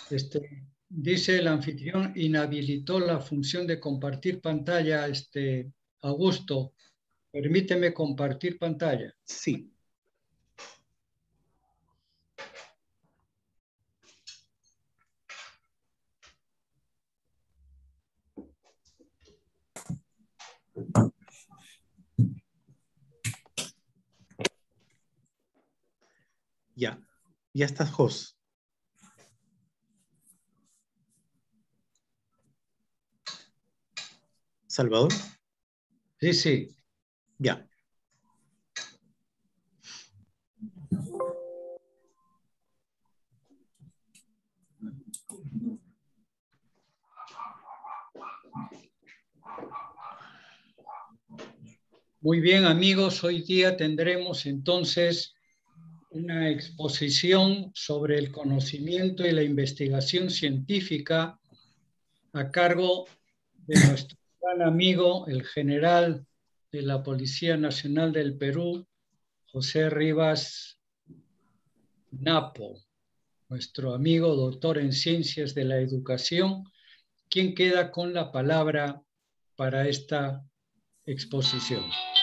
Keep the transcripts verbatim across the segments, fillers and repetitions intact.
Este, dice el anfitrión, inhabilitó la función de compartir pantalla. Este, Augusto, permíteme compartir pantalla. Sí. Ya, ya estás, Jos. ¿Salvador? Sí, sí. Ya. Muy bien, amigos, hoy día tendremos entonces una exposición sobre el conocimiento y la investigación científica a cargo de nuestro gran amigo, el general de la Policía Nacional del Perú, José Rivas Napo, nuestro amigo doctor en Ciencias de la Educación, quien queda con la palabra para esta exposición.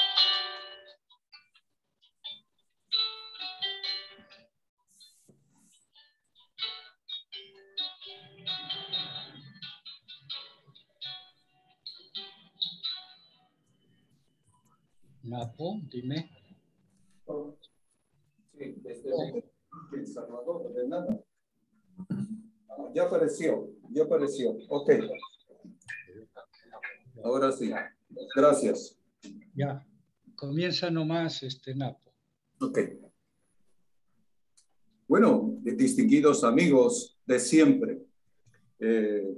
Napo, dime. Sí, desde El Salvador, de nada. Ah, ya apareció, ya apareció. Ok. Ahora sí. Gracias. Ya, comienza nomás, este Napo. Ok. Bueno, distinguidos amigos de siempre, eh,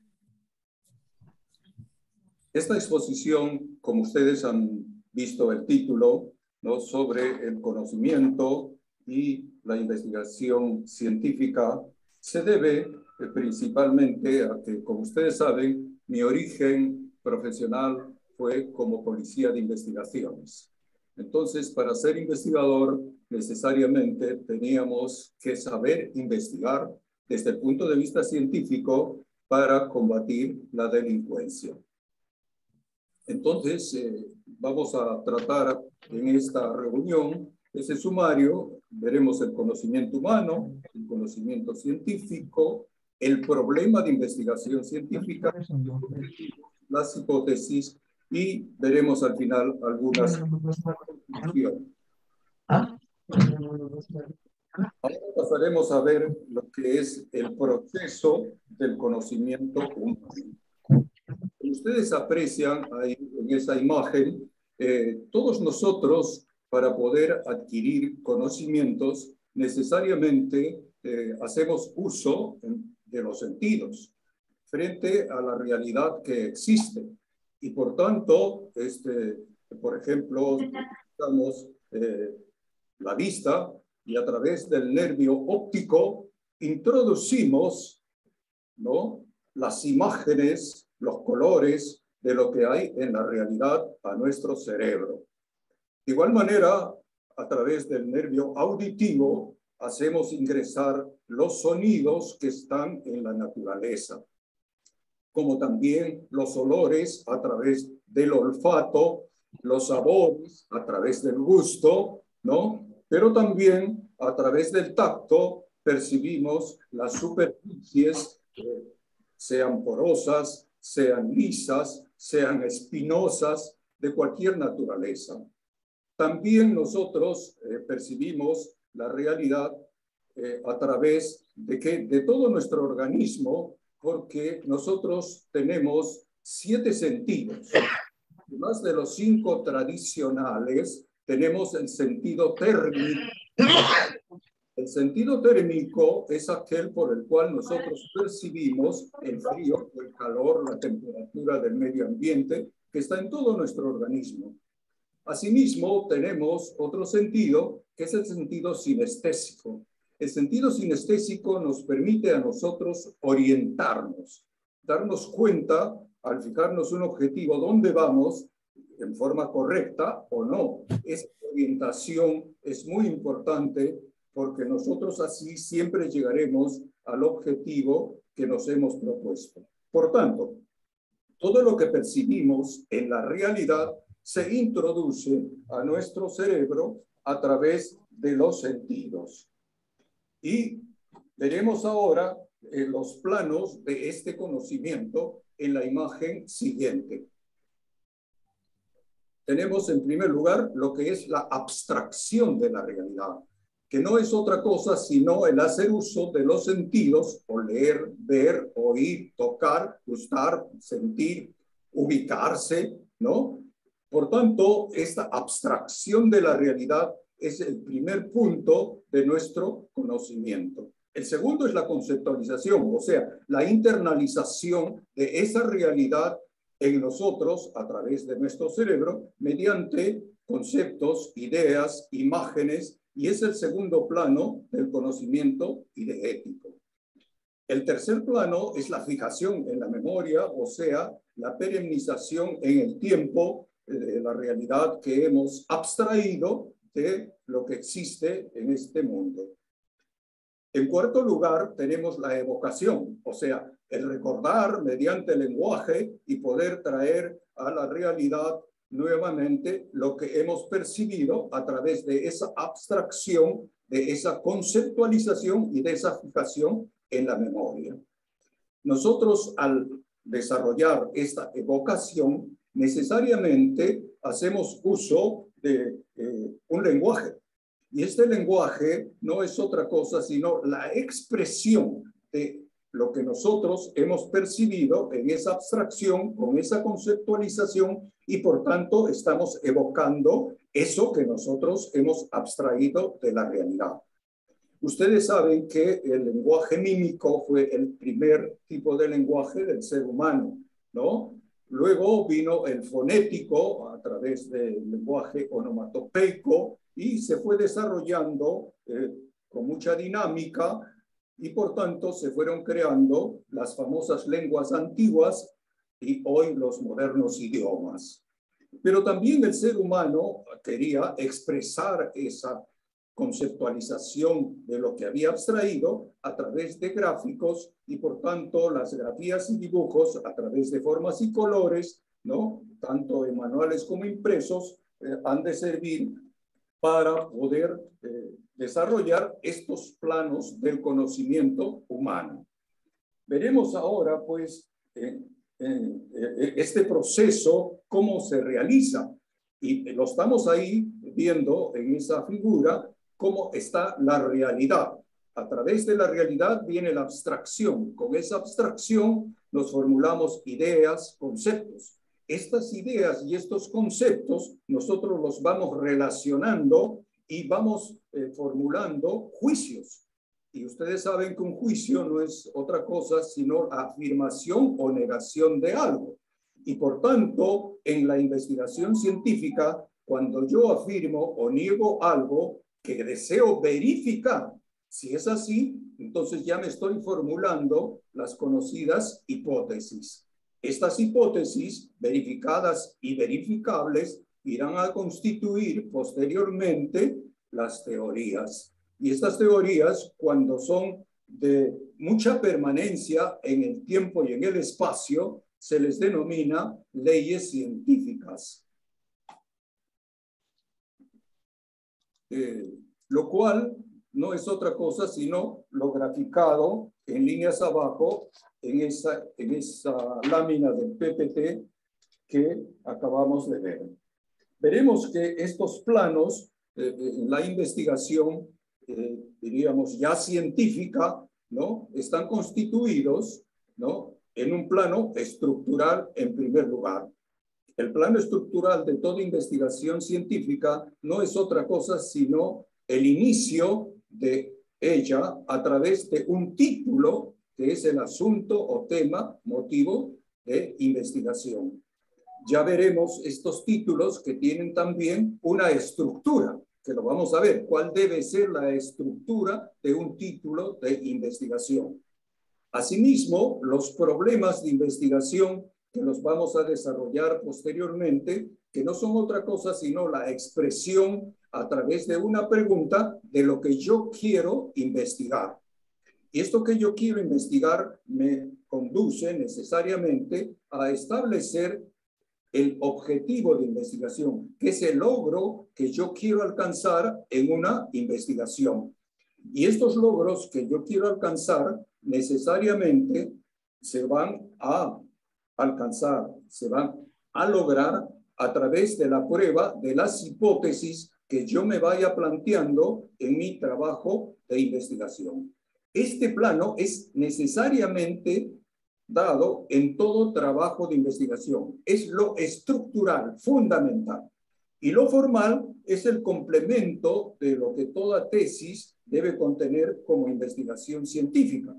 esta exposición, como ustedes han visto el título, ¿no?, sobre el conocimiento y la investigación científica, se debe eh, principalmente a que, como ustedes saben, mi origen profesional fue como policía de investigaciones. Entonces, para ser investigador, necesariamente teníamos que saber investigar desde el punto de vista científico para combatir la delincuencia. Entonces, eh, vamos a tratar en esta reunión ese sumario. Veremos el conocimiento humano, el conocimiento científico, el problema de investigación científica, las hipótesis, y veremos al final algunas conclusiones. Ahora pasaremos a ver lo que es el proceso del conocimiento humano. Ustedes aprecian ahí en esa imagen, eh, todos nosotros, para poder adquirir conocimientos, necesariamente eh, hacemos uso de los sentidos frente a la realidad que existe. Y por tanto, este, por ejemplo, utilizamos eh, la vista y a través del nervio óptico introducimos, ¿no?, las imágenes, los colores de lo que hay en la realidad a nuestro cerebro. De igual manera, a través del nervio auditivo, hacemos ingresar los sonidos que están en la naturaleza, como también los olores a través del olfato, los sabores a través del gusto, ¿no? Pero también a través del tacto percibimos las superficies, eh, sean porosas, sean lisas, sean espinosas, de cualquier naturaleza. También nosotros eh, percibimos la realidad eh, a través de, que, de todo nuestro organismo, porque nosotros tenemos siete sentidos. Además de los cinco tradicionales, tenemos el sentido térmico. El sentido térmico es aquel por el cual nosotros percibimos el frío, el calor, la temperatura del medio ambiente que está en todo nuestro organismo. Asimismo, tenemos otro sentido, que es el sentido sinestésico. El sentido sinestésico nos permite a nosotros orientarnos, darnos cuenta, al fijarnos un objetivo, dónde vamos, en forma correcta o no. Esa orientación es muy importante porque nosotros así siempre llegaremos al objetivo que nos hemos propuesto. Por tanto, todo lo que percibimos en la realidad se introduce a nuestro cerebro a través de los sentidos. Y veremos ahora eh, los planos de este conocimiento en la imagen siguiente. Tenemos en primer lugar lo que es la abstracción de la realidad, que no es otra cosa sino el hacer uso de los sentidos, oler, ver, oír, tocar, gustar, sentir, ubicarse, ¿no? Por tanto, esta abstracción de la realidad es el primer punto de nuestro conocimiento. El segundo es la conceptualización, o sea, la internalización de esa realidad en nosotros a través de nuestro cerebro mediante conceptos, ideas, imágenes, y es el segundo plano del conocimiento idético. El tercer plano es la fijación en la memoria, o sea, la perennización en el tiempo de la realidad que hemos abstraído de lo que existe en este mundo. En cuarto lugar, tenemos la evocación, o sea, el recordar mediante el lenguaje y poder traer a la realidad nuevamente lo que hemos percibido a través de esa abstracción, de esa conceptualización y de esa fijación en la memoria. Nosotros, al desarrollar esta evocación, necesariamente hacemos uso de eh, un lenguaje. Y este lenguaje no es otra cosa sino la expresión de lo que nosotros hemos percibido en esa abstracción, con esa conceptualización, y por tanto estamos evocando eso que nosotros hemos abstraído de la realidad. Ustedes saben que el lenguaje mímico fue el primer tipo de lenguaje del ser humano, ¿no? Luego vino el fonético a través del lenguaje onomatopeico y se fue desarrollando eh, con mucha dinámica, y por tanto se fueron creando las famosas lenguas antiguas y hoy los modernos idiomas. Pero también el ser humano quería expresar esa conceptualización de lo que había abstraído a través de gráficos, y por tanto las grafías y dibujos a través de formas y colores, ¿no? Tanto en manuales como impresos, eh, han de servir para poder eh, desarrollar estos planos del conocimiento humano. Veremos ahora, pues, eh, eh, este proceso, cómo se realiza. Y lo estamos ahí viendo en esa figura, cómo está la realidad. A través de la realidad viene la abstracción. Con esa abstracción nos formulamos ideas, conceptos. Estas ideas y estos conceptos nosotros los vamos relacionando y vamos eh, formulando juicios. Y ustedes saben que un juicio no es otra cosa sino afirmación o negación de algo. Y por tanto, en la investigación científica, cuando yo afirmo o niego algo que deseo verificar, si es así, entonces ya me estoy formulando las conocidas hipótesis. Estas hipótesis, verificadas y verificables, irán a constituir posteriormente las teorías. Y estas teorías, cuando son de mucha permanencia en el tiempo y en el espacio, se les denomina leyes científicas. Eh, lo cual no es otra cosa sino lo graficado en líneas abajo en esa, en esa lámina del P P T que acabamos de ver. Veremos que estos planos eh, en la investigación, eh, diríamos ya científica, ¿no? Están constituidos, ¿no? En un plano estructural en primer lugar. El plano estructural de toda investigación científica no es otra cosa sino el inicio de ella a través de un título que es el asunto o tema, motivo de investigación. Ya veremos estos títulos que tienen también una estructura, que lo vamos a ver, cuál debe ser la estructura de un título de investigación. Asimismo, los problemas de investigación que los vamos a desarrollar posteriormente, que no son otra cosa sino la expresión a través de una pregunta de lo que yo quiero investigar. Y esto que yo quiero investigar me conduce necesariamente a establecer el objetivo de investigación, que es el logro que yo quiero alcanzar en una investigación. Y estos logros que yo quiero alcanzar necesariamente se van a alcanzar, se van a lograr a través de la prueba de las hipótesis que yo me vaya planteando en mi trabajo de investigación. Este plano es necesariamente dado en todo trabajo de investigación. Es lo estructural, fundamental. Y lo formal es el complemento de lo que toda tesis debe contener como investigación científica.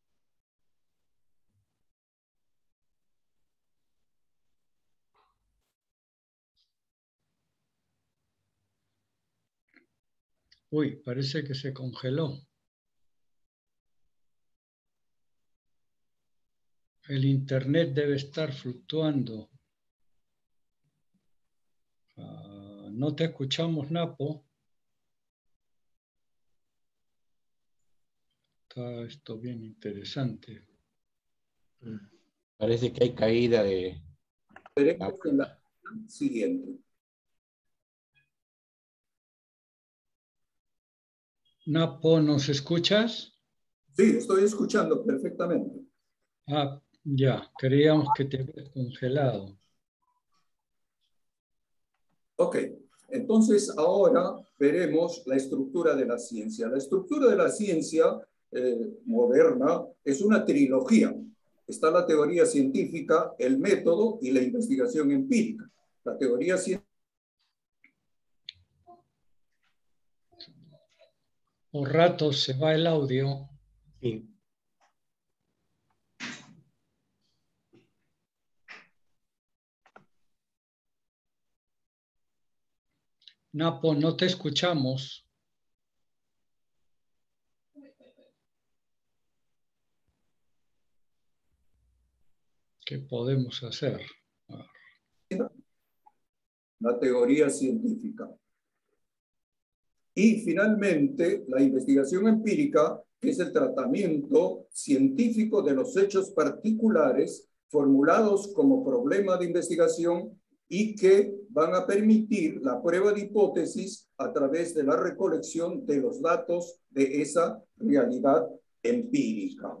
Uy, parece que se congeló. El internet debe estar fluctuando. Uh, no te escuchamos, Napo. Está esto bien interesante. Parece que hay caída de... Veremos en la siguiente. Napo, ¿nos escuchas? Sí, estoy escuchando perfectamente. Ah, ya, creíamos que te habías congelado. Ok, entonces ahora veremos la estructura de la ciencia. La estructura de la ciencia eh, moderna es una trilogía. Está la teoría científica, el método y la investigación empírica. La teoría científica. Por ratos se va el audio. Sí. Napo, no te escuchamos. ¿Qué podemos hacer? La teoría científica. Y finalmente, la investigación empírica, que es el tratamiento científico de los hechos particulares formulados como problema de investigación y que van a permitir la prueba de hipótesis a través de la recolección de los datos de esa realidad empírica.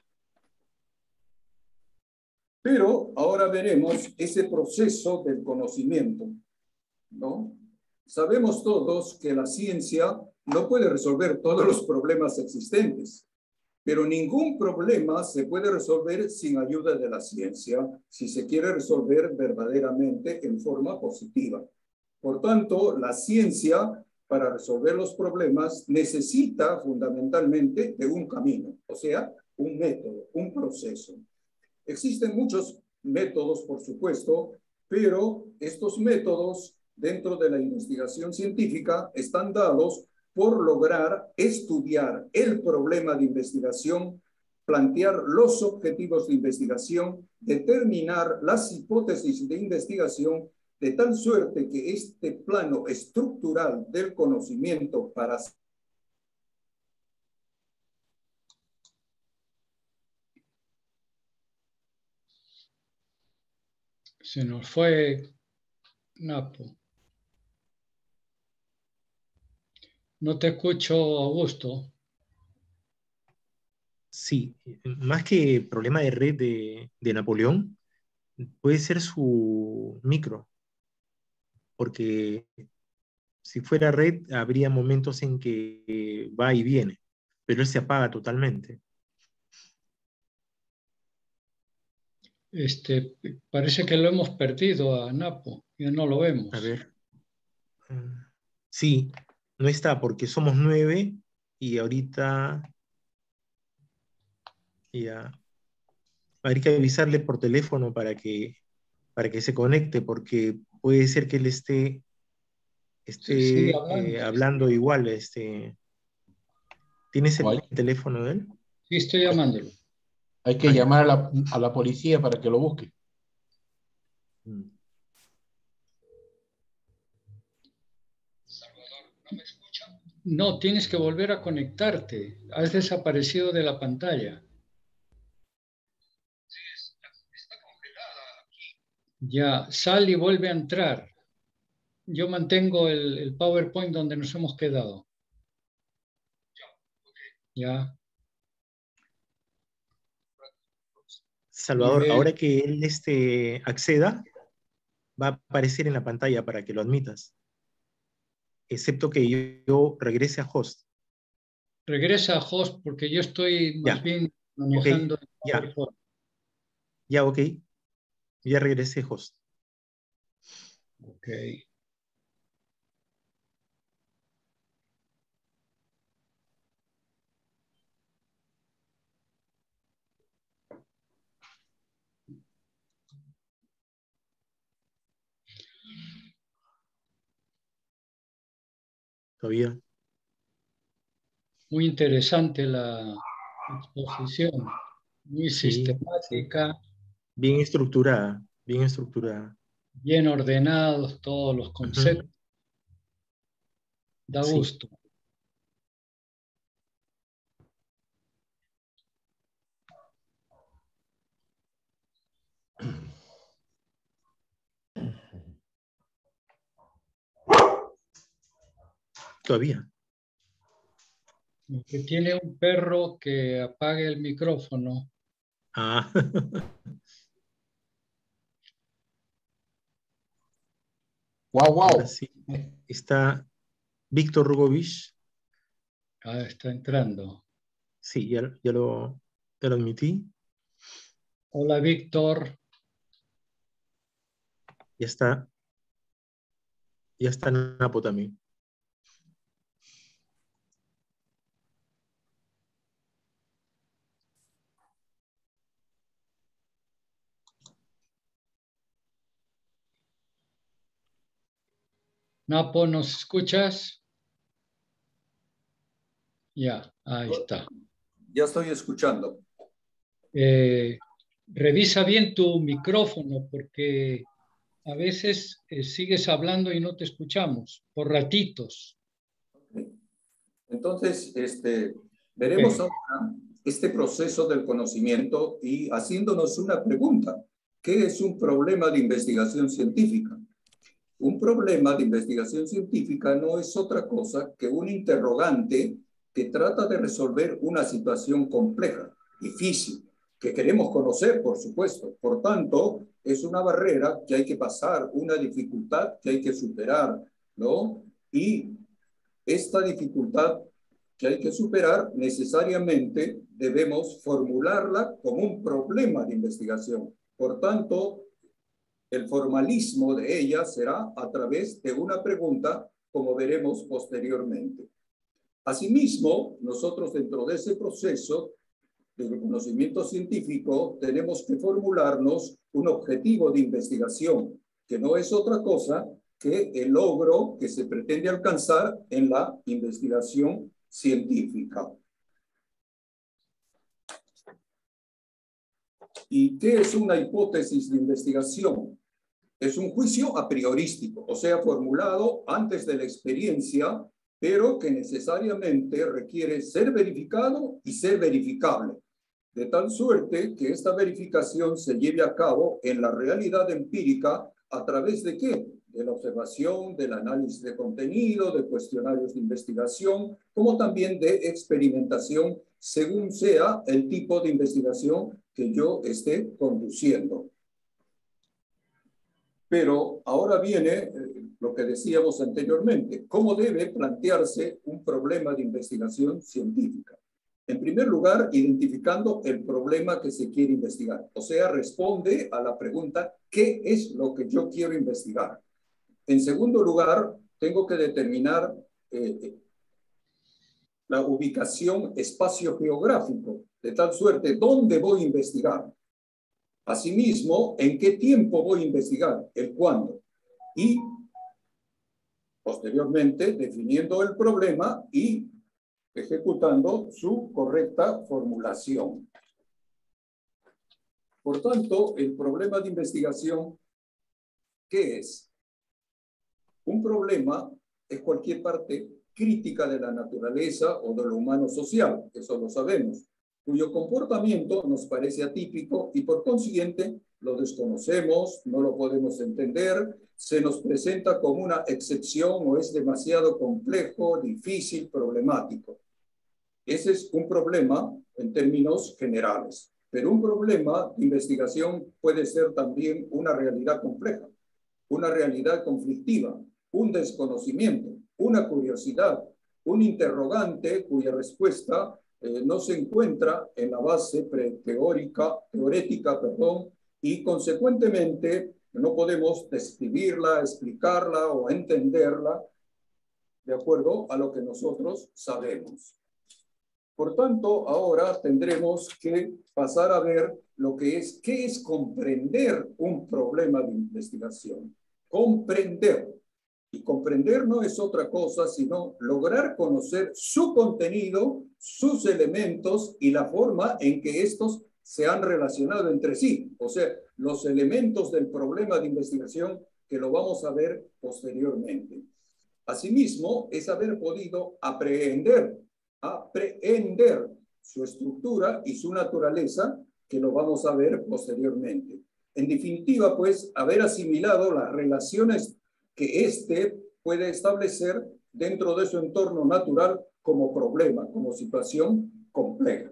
Pero ahora veremos ese proceso del conocimiento, ¿no? Sabemos todos que la ciencia no puede resolver todos los problemas existentes, pero ningún problema se puede resolver sin ayuda de la ciencia si se quiere resolver verdaderamente en forma positiva. Por tanto, la ciencia, para resolver los problemas, necesita fundamentalmente de un camino, o sea, un método, un proceso. Existen muchos métodos, por supuesto, pero estos métodos dentro de la investigación científica están dados por lograr estudiar el problema de investigación, plantear los objetivos de investigación, determinar las hipótesis de investigación, de tal suerte que este plano estructural del conocimiento para Se nos fue Napo. No te escucho, Augusto. Sí, más que problema de red de, de Napoleón, puede ser su micro, porque si fuera red habría momentos en que va y viene, pero él se apaga totalmente. Este, parece que lo hemos perdido a Napo, ya no lo vemos. A ver. Sí, no está porque somos nueve y ahorita ya hay que avisarle por teléfono para que, para que se conecte, porque puede ser que él esté, esté Sí, sigue eh, hablando. hablando igual. Este, ¿tienes el ¿Cuál? teléfono de él? Sí, estoy llamándolo. Hay que Ah, ya. llamar a la, a la policía para que lo busque. Mm. Salvador, ¿no me escucha? No, tienes que volver a conectarte. Has desaparecido de la pantalla. Ya, sal y vuelve a entrar. Yo mantengo el, el PowerPoint donde nos hemos quedado. Ya. Salvador, Nivel. ahora que él este, acceda, va a aparecer en la pantalla para que lo admitas. Excepto que yo, yo regrese a host. Regresa a host porque yo estoy más Ya, bien ok, manejando el ya, PowerPoint. ya, ok. Ya regresé a host. Ok. Todavía. Muy interesante la exposición. Muy Sí, sí. sistemática, Bien estructurada, bien estructurada. bien ordenados todos los Ujú, conceptos. Da sí, gusto. todavía. El que tiene un perro que apague el micrófono. Ah, Wow, ahora wow. sí. Está Víctor Rugovich. Ah, está entrando. Sí, ya, ya lo, ya lo admití. Hola, Víctor. Ya está, ya está Napo también. Napo, ¿nos escuchas? Ya, ahí está. Ya estoy escuchando. Eh, revisa bien tu micrófono porque a veces eh, sigues hablando y no te escuchamos por ratitos. Entonces, este, Ok. veremos ahora este proceso del conocimiento y haciéndonos una pregunta. ¿Qué es un problema de investigación científica? Un problema de investigación científica no es otra cosa que un interrogante que trata de resolver una situación compleja, difícil, que queremos conocer, por supuesto. Por tanto, es una barrera que hay que pasar, una dificultad que hay que superar, ¿no? Y esta dificultad que hay que superar, necesariamente debemos formularla como un problema de investigación. Por tanto, el formalismo de ella será a través de una pregunta, como veremos posteriormente. Asimismo, nosotros dentro de ese proceso de conocimiento científico tenemos que formularnos un objetivo de investigación, que no es otra cosa que el logro que se pretende alcanzar en la investigación científica. ¿Y qué es una hipótesis de investigación? Es un juicio a priorístico, o sea, formulado antes de la experiencia, pero que necesariamente requiere ser verificado y ser verificable, de tal suerte que esta verificación se lleve a cabo en la realidad empírica a través de qué? De la observación, del análisis de contenido, de cuestionarios de investigación, como también de experimentación, según sea el tipo de investigación que yo esté conduciendo. Pero ahora viene eh, lo que decíamos anteriormente, ¿cómo debe plantearse un problema de investigación científica? En primer lugar, identificando el problema que se quiere investigar, o sea, responde a la pregunta, ¿qué es lo que yo quiero investigar? En segundo lugar, tengo que determinar eh, la ubicación espacio-geográfico, de tal suerte, ¿dónde voy a investigar? Asimismo, ¿en qué tiempo voy a investigar? ¿El cuándo? Y posteriormente definiendo el problema y ejecutando su correcta formulación. Por tanto, el problema de investigación, ¿qué es? Un problema es cualquier parte crítica de la naturaleza o de lo humano social, eso lo sabemos, cuyo comportamiento nos parece atípico y por consiguiente lo desconocemos, no lo podemos entender, se nos presenta como una excepción o es demasiado complejo, difícil, problemático. Ese es un problema en términos generales, pero un problema de investigación puede ser también una realidad compleja, una realidad conflictiva, un desconocimiento, una curiosidad, un interrogante cuya respuesta eh, no se encuentra en la base teórica, teorética, perdón, y consecuentemente no podemos describirla, explicarla o entenderla de acuerdo a lo que nosotros sabemos. Por tanto, ahora tendremos que pasar a ver lo que es, ¿qué es comprender un problema de investigación? Comprender. Y comprender no es otra cosa sino lograr conocer su contenido, sus elementos y la forma en que estos se han relacionado entre sí. O sea, los elementos del problema de investigación que lo vamos a ver posteriormente. Asimismo, es haber podido aprehender, aprehender su estructura y su naturaleza, que lo vamos a ver posteriormente. En definitiva, pues, haber asimilado las relaciones que éste puede establecer dentro de su entorno natural como problema, como situación compleja.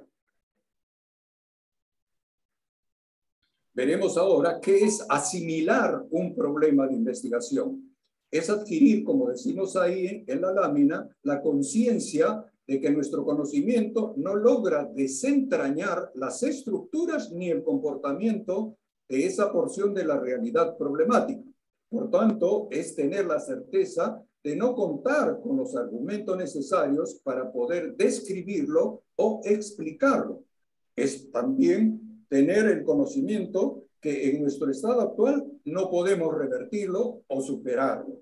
Veremos ahora qué es asimilar un problema de investigación. Es adquirir, como decimos ahí en la lámina, la conciencia de que nuestro conocimiento no logra desentrañar las estructuras ni el comportamiento de esa porción de la realidad problemática. Por tanto, es tener la certeza de no contar con los argumentos necesarios para poder describirlo o explicarlo. Es también tener el conocimiento que en nuestro estado actual no podemos revertirlo o superarlo.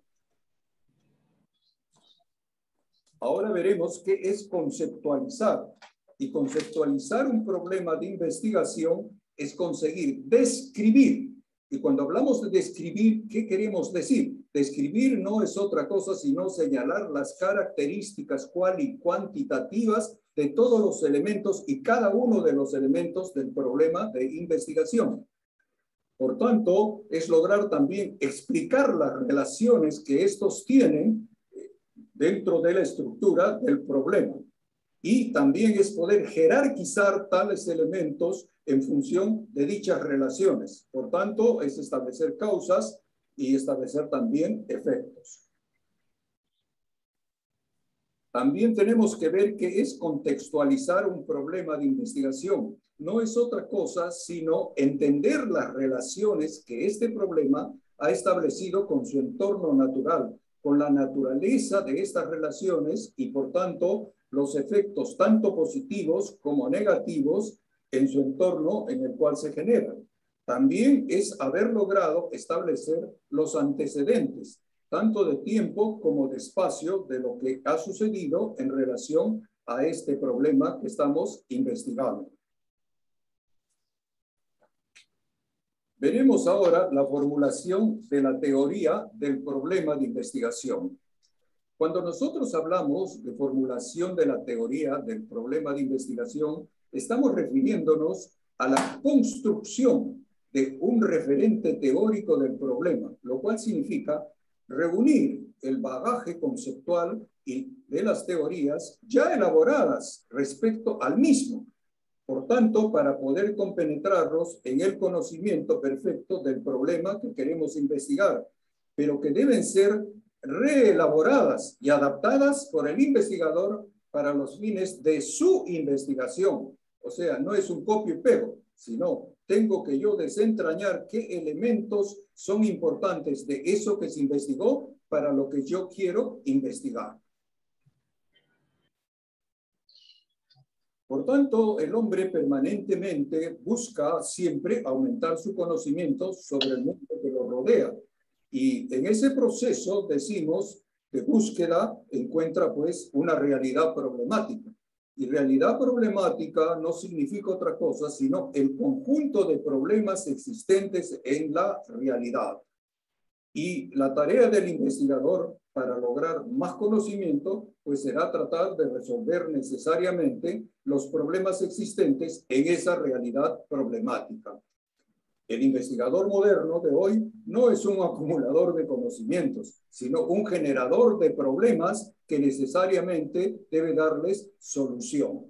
Ahora veremos qué es conceptualizar. Y conceptualizar un problema de investigación es conseguir describir. Y cuando hablamos de describir, ¿qué queremos decir? Describir no es otra cosa sino señalar las características cual y cuantitativas de todos los elementos y cada uno de los elementos del problema de investigación. Por tanto, es lograr también explicar las relaciones que estos tienen dentro de la estructura del problema. Y también es poder jerarquizar tales elementos en función de dichas relaciones. Por tanto, es establecer causas y establecer también efectos. También tenemos que ver qué es contextualizar un problema de investigación. No es otra cosa sino entender las relaciones que este problema ha establecido con su entorno natural, con la naturaleza de estas relaciones y, por tanto, los efectos tanto positivos como negativos en su entorno en el cual se generan. También es haber logrado establecer los antecedentes, tanto de tiempo como de espacio, de lo que ha sucedido en relación a este problema que estamos investigando. Veremos ahora la formulación de la teoría del problema de investigación. Cuando nosotros hablamos de formulación de la teoría del problema de investigación, estamos refiriéndonos a la construcción de un referente teórico del problema, lo cual significa reunir el bagaje conceptual y de las teorías ya elaboradas respecto al mismo. Por tanto, para poder compenetrarlos en el conocimiento perfecto del problema que queremos investigar, pero que deben ser reelaboradas y adaptadas por el investigador para los fines de su investigación. O sea, no es un copio y pego, sino tengo que yo desentrañar qué elementos son importantes de eso que se investigó para lo que yo quiero investigar. Por tanto, el hombre permanentemente busca siempre aumentar su conocimiento sobre el mundo que lo rodea. Y en ese proceso, decimos, de búsqueda, encuentra pues una realidad problemática. Y realidad problemática no significa otra cosa, sino el conjunto de problemas existentes en la realidad. Y la tarea del investigador para lograr más conocimiento, pues será tratar de resolver necesariamente los problemas existentes en esa realidad problemática. El investigador moderno de hoy no es un acumulador de conocimientos, sino un generador de problemas que necesariamente debe darles solución.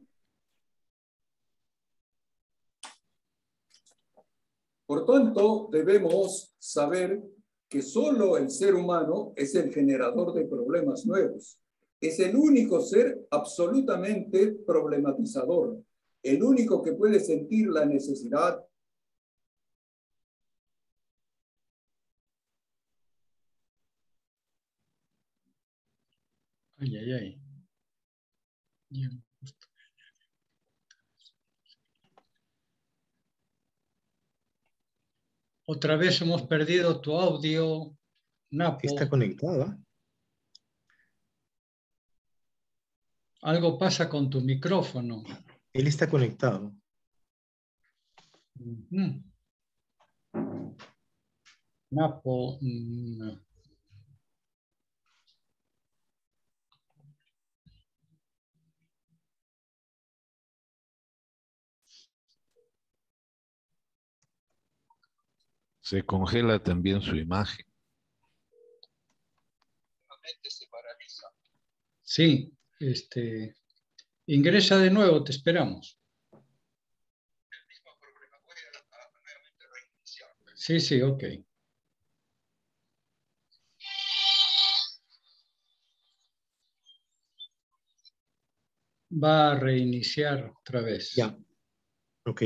Por tanto, debemos saber que solo el ser humano es el generador de problemas nuevos. Es el único ser absolutamente problematizador, el único que puede sentir la necesidad Ay, ay, ay. Bien. Otra vez hemos perdido tu audio, Napo. Está conectada. Algo pasa con tu micrófono. Él está conectado. Uh-huh. Napo. No. Se congela también su imagen. Sí, este, ingresa de nuevo, te esperamos. Sí, sí, ok. Va a reiniciar otra vez. Ya. Ok.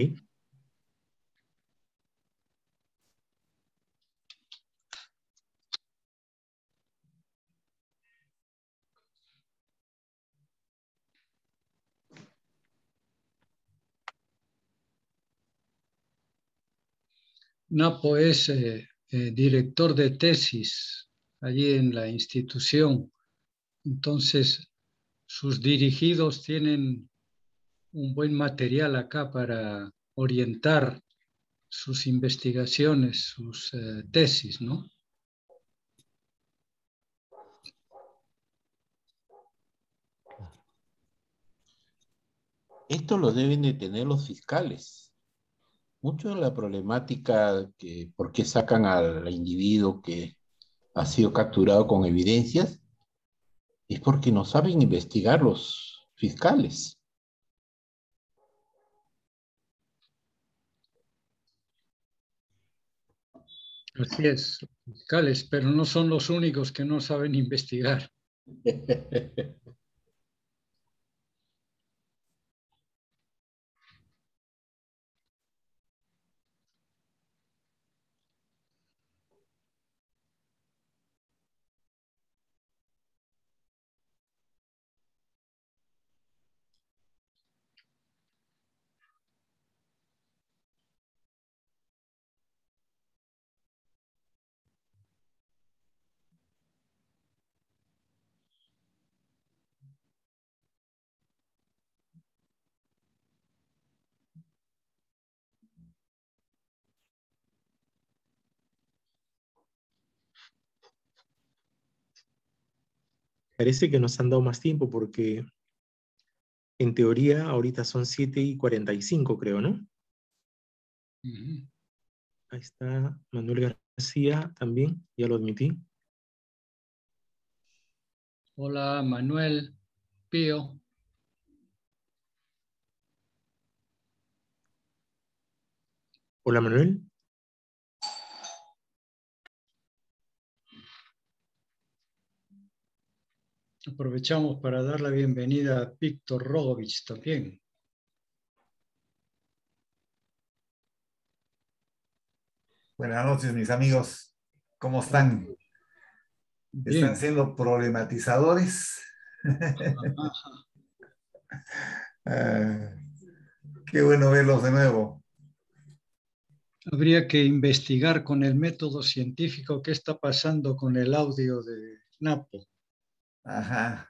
Napo es eh, eh, director de tesis allí en la institución. Entonces, sus dirigidos tienen un buen material acá para orientar sus investigaciones, sus eh, tesis, ¿no? Esto lo deben de tener los fiscales. Mucho de la problemática que por qué sacan al individuo que ha sido capturado con evidencias es porque no saben investigar los fiscales. Así es, fiscales, pero no son los únicos que no saben investigar. Parece que nos han dado más tiempo porque en teoría ahorita son siete y cuarenta y cinco, creo, ¿no? Uh-huh. Ahí está Manuel García también, ya lo admití. Hola, Manuel, Pío. Hola, Manuel. Aprovechamos para dar la bienvenida a Víctor Rogovich también. Buenas noches, mis amigos. ¿Cómo están? Bien. ¿Están siendo problematizadores? Ah, qué bueno verlos de nuevo. Habría que investigar con el método científico qué está pasando con el audio de Napo. Ajá.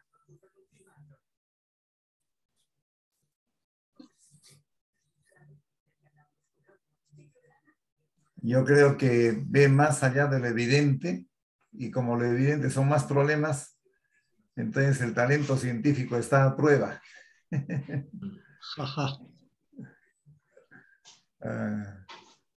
Yo creo que ve más allá de lo evidente y como lo evidente son más problemas, entonces el talento científico está a prueba. Ajá. Ah,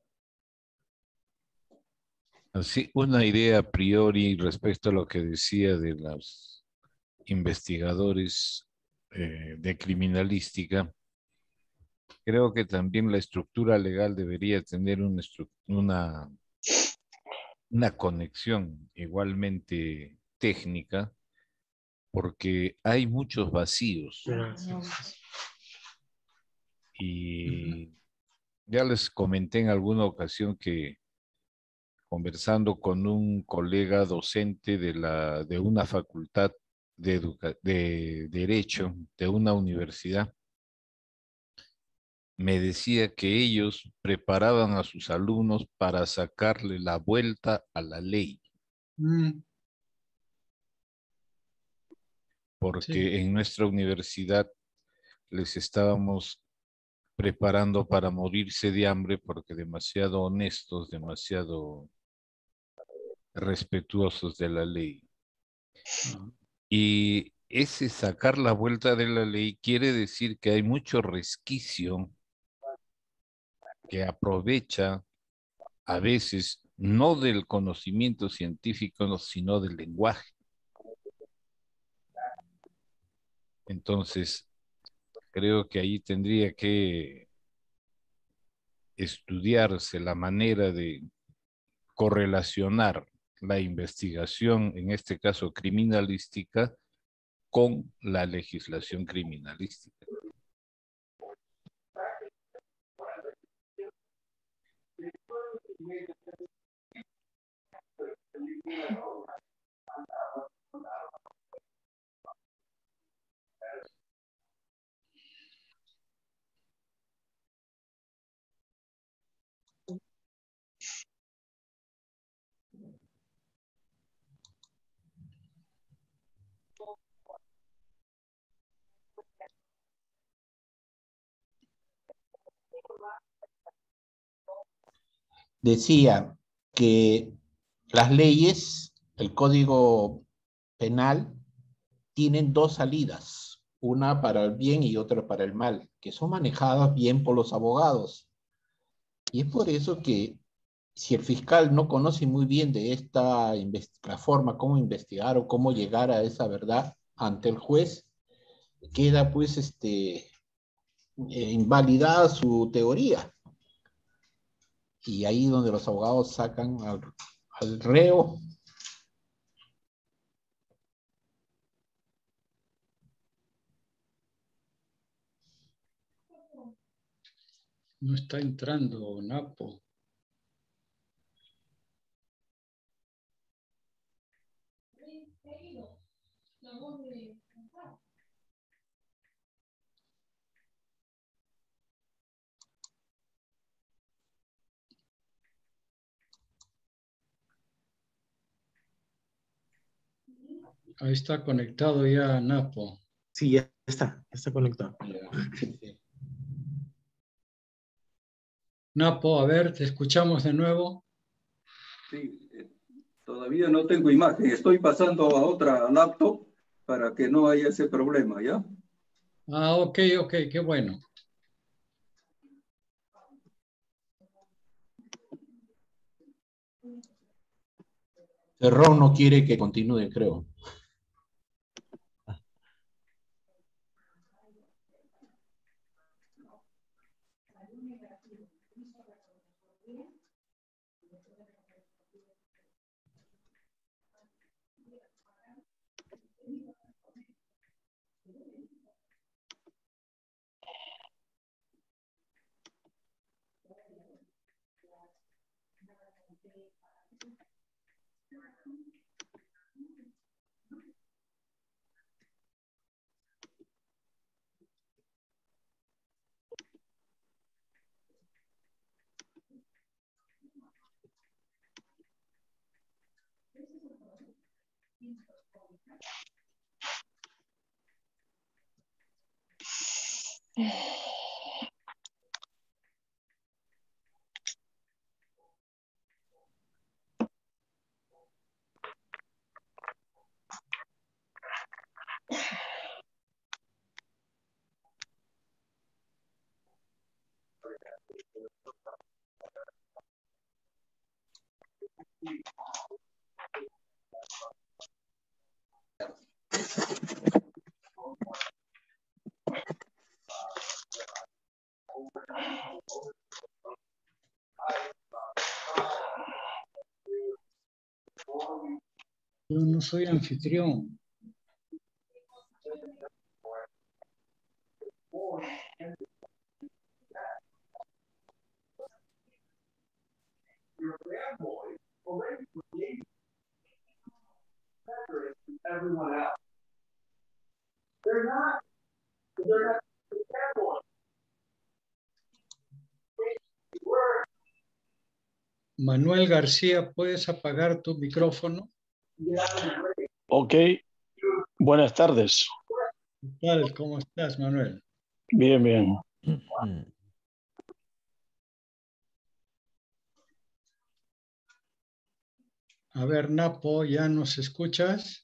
Así, una idea a priori respecto a lo que decía de los investigadores eh, de criminalística. Creo que también la estructura legal debería tener una, estru- una, una conexión igualmente técnica, porque hay muchos vacíos Gracias. Ujú. y ya les comenté en alguna ocasión que conversando con un colega docente de, la, de una facultad de, educa- de Derecho de una universidad, me decía que ellos preparaban a sus alumnos para sacarle la vuelta a la ley, Mm, sí. porque en nuestra universidad les estábamos preparando para morirse de hambre porque demasiado honestos, demasiado respetuosos de la ley. Ah, Y ese sacar la vuelta de la ley quiere decir que hay mucho resquicio que aprovecha a veces no del conocimiento científico, no, sino del lenguaje. Entonces, creo que ahí tendría que estudiarse la manera de correlacionar la investigación, en este caso criminalística, con la legislación criminalística. Decía que las leyes, el Código Penal, tienen dos salidas, una para el bien y otra para el mal, que son manejadas bien por los abogados. Y es por eso que si el fiscal no conoce muy bien de esta la forma, cómo investigar o cómo llegar a esa verdad ante el juez, queda pues este, eh, invalidada su teoría. Y ahí donde los abogados sacan al, al reo. no está entrando, Napo. Ahí está conectado ya, Napo. Sí, ya está, ya está conectado. Napo, a ver, te escuchamos de nuevo. Sí, eh, todavía no tengo imagen. Estoy pasando a otra laptop para que no haya ese problema, ¿ya? Ah, ok, ok, qué bueno. Cerrón no quiere que continúe, creo. Yo no soy anfitrión. Manuel García, ¿puedes apagar tu micrófono? Ok, buenas tardes. ¿Qué tal? ¿Cómo estás, Manuel? Bien, bien. A ver, Napo, ¿ya nos escuchas?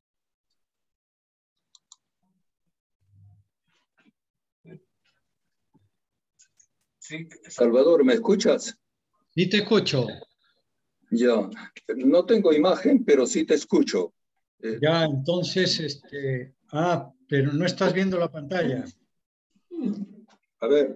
Sí, Salvador, ¿me escuchas? Sí, te escucho. Ya, no tengo imagen, pero sí te escucho. Eh, Ya, entonces, este, ah, pero no estás viendo la pantalla. a ver.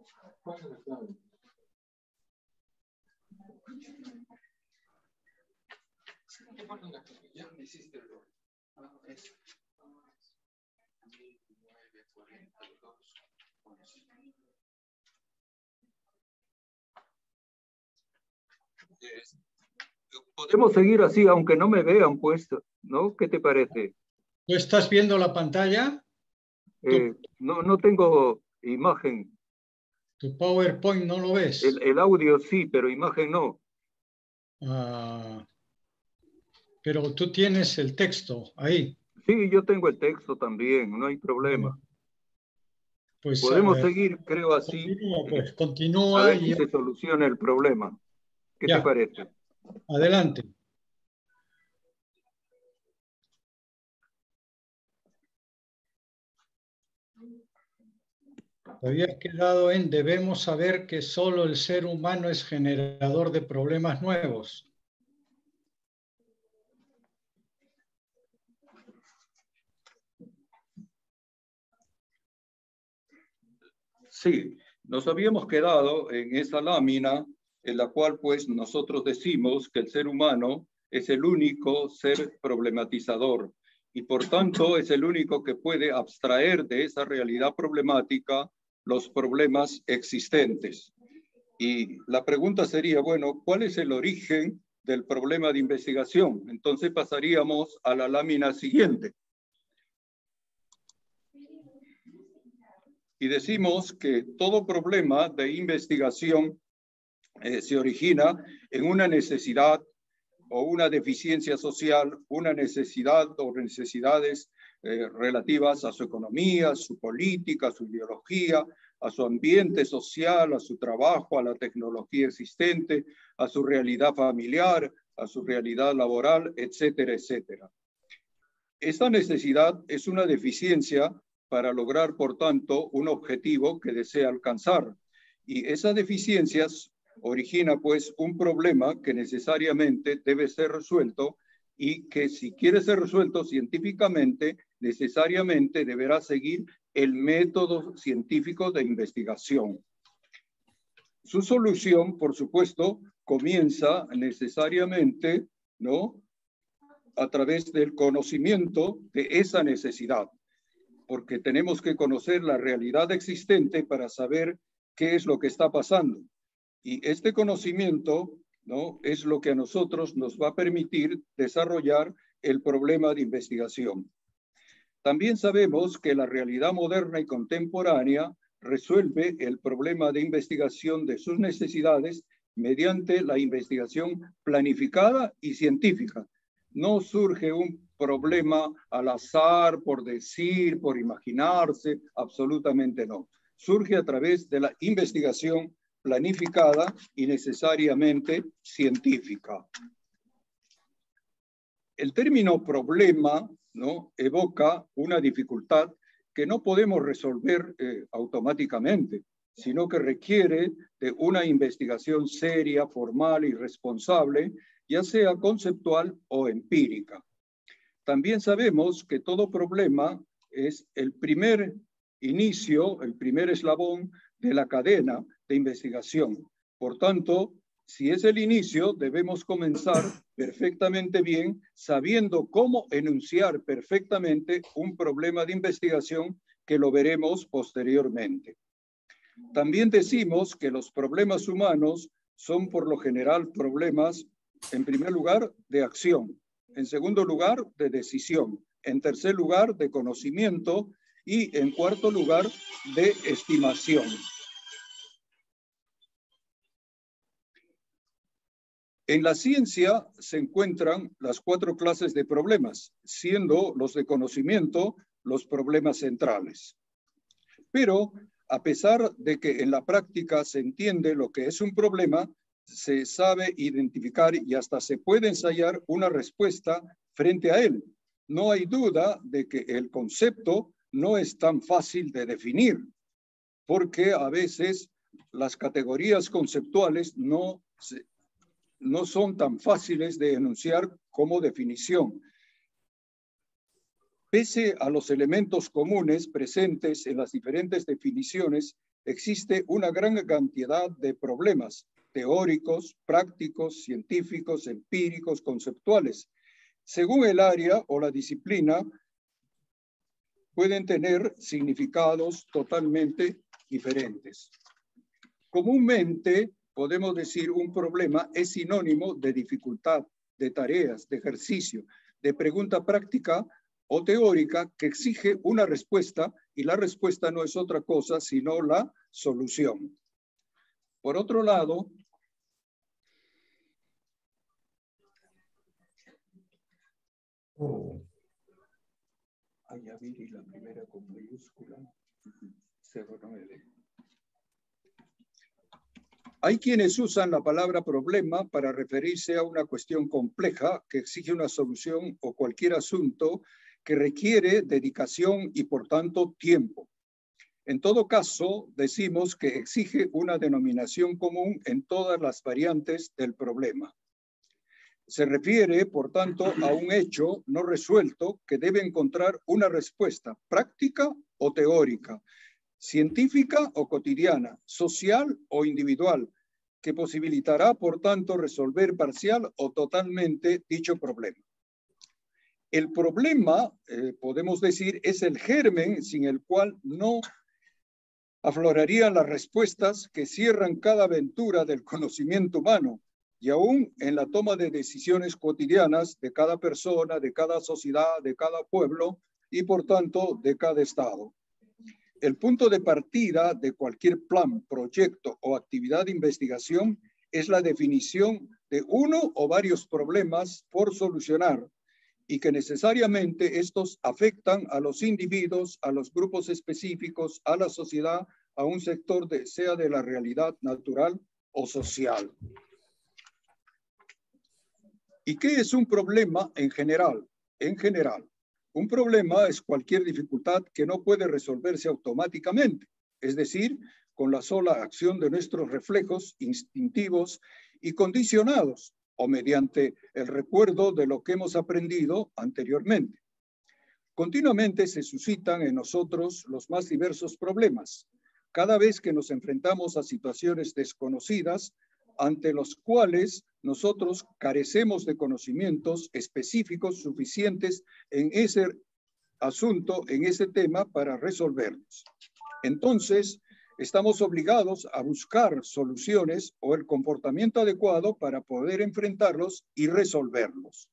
Podemos seguir así, aunque no me vean, pues, ¿no? ¿Qué te parece? ¿Tú estás viendo la pantalla? Eh, no, no tengo imagen. ¿Tu PowerPoint no lo ves? El, el audio sí, pero imagen no. Ah, pero tú tienes el texto ahí. Sí, yo tengo el texto también, no hay problema. Pues Podemos eh, seguir, creo, así. continúa, pues, A continúa ver y si se soluciona el problema. ¿Qué te ya, parece? adelante. Te habías quedado en debemos saber que solo el ser humano es generador de problemas nuevos. Sí, nos habíamos quedado en esa lámina en la cual pues nosotros decimos que el ser humano es el único ser problematizador y por tanto es el único que puede abstraer de esa realidad problemática los problemas existentes. Y la pregunta sería, bueno, ¿cuál es el origen del problema de investigación? Entonces pasaríamos a la lámina siguiente. Y decimos que todo problema de investigación eh, se origina en una necesidad o una deficiencia social, una necesidad o necesidades eh, relativas a su economía, a su política, a su ideología, a su ambiente social, a su trabajo, a la tecnología existente, a su realidad familiar, a su realidad laboral, etcétera, etcétera. Esta necesidad es una deficiencia para lograr, por tanto, un objetivo que desea alcanzar. Y esas deficiencias origina, pues, un problema que necesariamente debe ser resuelto y que, si quiere ser resuelto científicamente, necesariamente deberá seguir el método científico de investigación. Su solución, por supuesto, comienza necesariamente, ¿no?, a través del conocimiento de esa necesidad, porque tenemos que conocer la realidad existente para saber qué es lo que está pasando. Y este conocimiento, ¿no?, es lo que a nosotros nos va a permitir desarrollar el problema de investigación. También sabemos que la realidad moderna y contemporánea resuelve el problema de investigación de sus necesidades mediante la investigación planificada y científica. No surge un problema al azar, por decir, por imaginarse, absolutamente no. Surge a través de la investigación planificada y necesariamente científica. El término problema, ¿no?, evoca una dificultad que no podemos resolver eh, automáticamente, sino que requiere de una investigación seria, formal y responsable, ya sea conceptual o empírica. También sabemos que todo problema es el primer inicio, el primer eslabón de la cadena de investigación. Por tanto, Si es el inicio, debemos comenzar perfectamente bien, sabiendo cómo enunciar perfectamente un problema de investigación que lo veremos posteriormente. También decimos que los problemas humanos son por lo general problemas, en primer lugar, de acción, en segundo lugar, de decisión, en tercer lugar, de conocimiento y en cuarto lugar, de estimación. En la ciencia se encuentran las cuatro clases de problemas, siendo los de conocimiento los problemas centrales. Pero, a pesar de que en la práctica se entiende lo que es un problema, se sabe identificar y hasta se puede ensayar una respuesta frente a él. No hay duda de que el concepto no es tan fácil de definir, porque a veces las categorías conceptuales no se no son tan fáciles de enunciar como definición. Pese a los elementos comunes presentes en las diferentes definiciones, existe una gran cantidad de problemas teóricos, prácticos, científicos, empíricos, conceptuales. Según el área o la disciplina, pueden tener significados totalmente diferentes. Comúnmente, podemos decir un problema es sinónimo de dificultad, de tareas, de ejercicio, de pregunta práctica o teórica que exige una respuesta y la respuesta no es otra cosa sino la solución. Por otro lado, Oh. Ay, ya vi la primera con mayúscula, cero nueve. Hay quienes usan la palabra problema para referirse a una cuestión compleja que exige una solución o cualquier asunto que requiere dedicación y por tanto tiempo. En todo caso, decimos que exige una denominación común en todas las variantes del problema. Se refiere, por tanto, a un hecho no resuelto que debe encontrar una respuesta práctica o teórica, científica o cotidiana, social o individual, que posibilitará, por tanto, resolver parcial o totalmente dicho problema. El problema, eh, podemos decir, es el germen sin el cual no aflorarían las respuestas que cierran cada aventura del conocimiento humano y aún en la toma de decisiones cotidianas de cada persona, de cada sociedad, de cada pueblo y, por tanto, de cada estado. El punto de partida de cualquier plan, proyecto o actividad de investigación es la definición de uno o varios problemas por solucionar y que necesariamente estos afectan a los individuos, a los grupos específicos, a la sociedad, a un sector, de, sea de la realidad natural o social. ¿Y qué es un problema en general? En general. Un problema es cualquier dificultad que no puede resolverse automáticamente, es decir, con la sola acción de nuestros reflejos instintivos y condicionados o mediante el recuerdo de lo que hemos aprendido anteriormente. Continuamente se suscitan en nosotros los más diversos problemas, cada vez que nos enfrentamos a situaciones desconocidas ante los cuales nosotros carecemos de conocimientos específicos suficientes en ese asunto, en ese tema, para resolverlos. Entonces, estamos obligados a buscar soluciones o el comportamiento adecuado para poder enfrentarlos y resolverlos.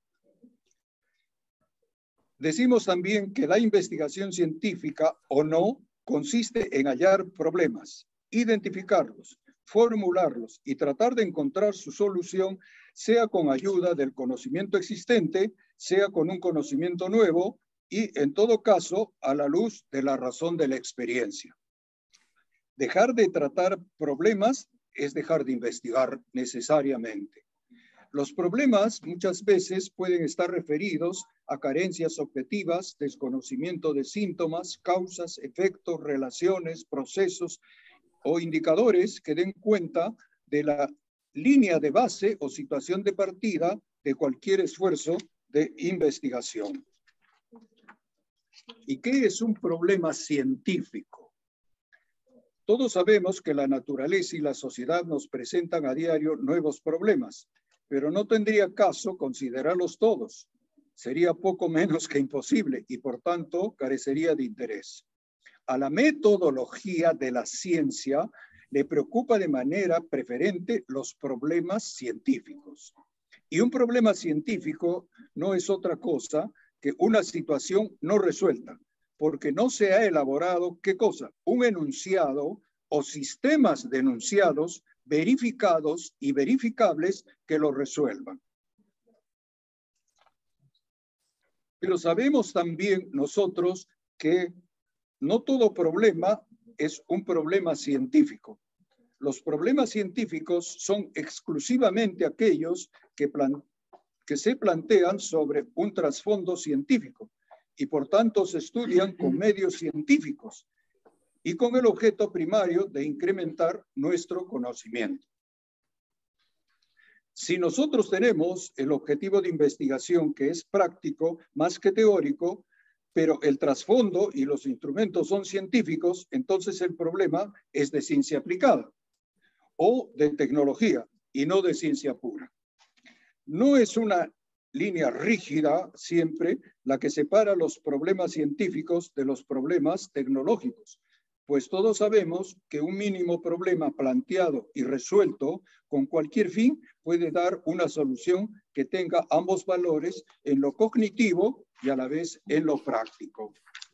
Decimos también que la investigación científica o no consiste en hallar problemas, identificarlos, formularlos y tratar de encontrar su solución, sea con ayuda del conocimiento existente, sea con un conocimiento nuevo y, en todo caso, a la luz de la razón de la experiencia. Dejar de tratar problemas es dejar de investigar necesariamente. Los problemas muchas veces pueden estar referidos a carencias objetivas, desconocimiento de síntomas, causas, efectos, relaciones, procesos o indicadores que den cuenta de la línea de base o situación de partida de cualquier esfuerzo de investigación. ¿Y qué es un problema científico? Todos sabemos que la naturaleza y la sociedad nos presentan a diario nuevos problemas, pero no tendría caso considerarlos todos. Sería poco menos que imposible y por tanto carecería de interés. A la metodología de la ciencia le preocupa de manera preferente los problemas científicos. Y un problema científico no es otra cosa que una situación no resuelta, porque no se ha elaborado, ¿qué cosa? Un enunciado o sistemas de enunciados verificados y verificables que lo resuelvan. Pero sabemos también nosotros que no todo problema es un problema científico. Los problemas científicos son exclusivamente aquellos que, plan, que se plantean sobre un trasfondo científico y por tanto se estudian con medios científicos y con el objeto primario de incrementar nuestro conocimiento. Si nosotros tenemos el objetivo de investigación que es práctico más que teórico, pero el trasfondo y los instrumentos son científicos, entonces el problema es de ciencia aplicada o de tecnología y no de ciencia pura. No es una línea rígida siempre la que separa los problemas científicos de los problemas tecnológicos, pues todos sabemos que un mínimo problema planteado y resuelto con cualquier fin puede dar una solución que tenga ambos valores en lo cognitivo y a la vez en lo práctico.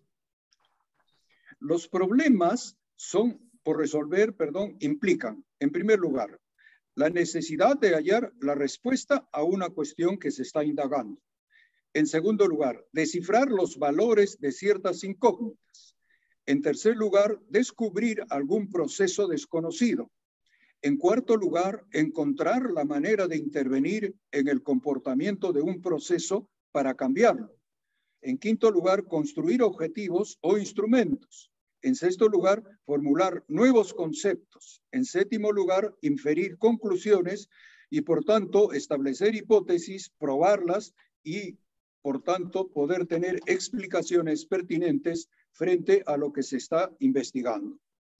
Los problemas son por resolver, perdón, implican, en primer lugar, la necesidad de hallar la respuesta a una cuestión que se está indagando. En segundo lugar, descifrar los valores de ciertas incógnitas. En tercer lugar, descubrir algún proceso desconocido. En cuarto lugar, encontrar la manera de intervenir en el comportamiento de un proceso para cambiarlo. En quinto lugar, construir objetivos o instrumentos. En sexto lugar, formular nuevos conceptos. En séptimo lugar, inferir conclusiones y, por tanto, establecer hipótesis, probarlas y, por tanto, poder tener explicaciones pertinentes frente a lo que se está investigando.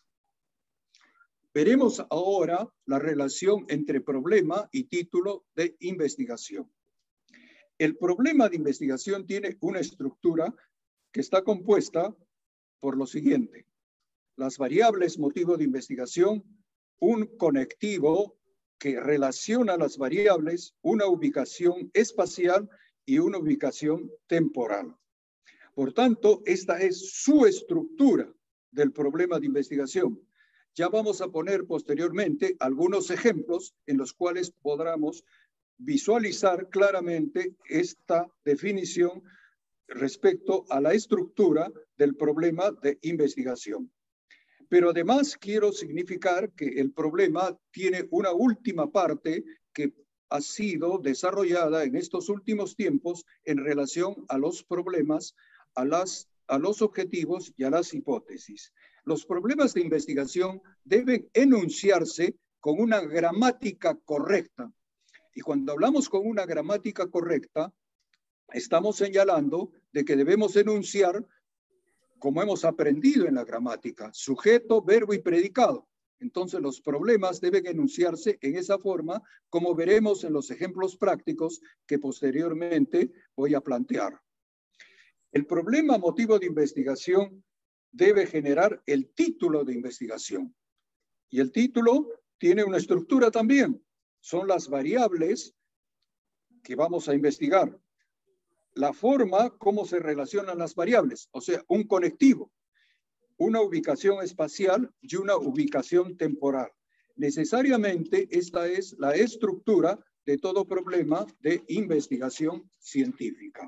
Veremos ahora la relación entre problema y título de investigación. El problema de investigación tiene una estructura que está compuesta por lo siguiente: las variables motivo de investigación, un conectivo que relaciona las variables, una ubicación espacial y una ubicación temporal. Por tanto, esta es su estructura del problema de investigación. Ya vamos a poner posteriormente algunos ejemplos en los cuales podamos visualizar claramente esta definición respecto a la estructura del problema de investigación. Pero además quiero significar que el problema tiene una última parte que ha sido desarrollada en estos últimos tiempos en relación a los problemas, a, las, a los objetivos y a las hipótesis. Los problemas de investigación deben enunciarse con una gramática correcta. Y cuando hablamos con una gramática correcta, estamos señalando de que debemos enunciar como hemos aprendido en la gramática, sujeto, verbo y predicado. Entonces los problemas deben enunciarse en esa forma, como veremos en los ejemplos prácticos que posteriormente voy a plantear. El problema motivo de investigación debe generar el título de investigación. Y el título tiene una estructura también. Son las variables que vamos a investigar. La forma, cómo se relacionan las variables, o sea, un conectivo, una ubicación espacial y una ubicación temporal. Necesariamente esta es la estructura de todo problema de investigación científica.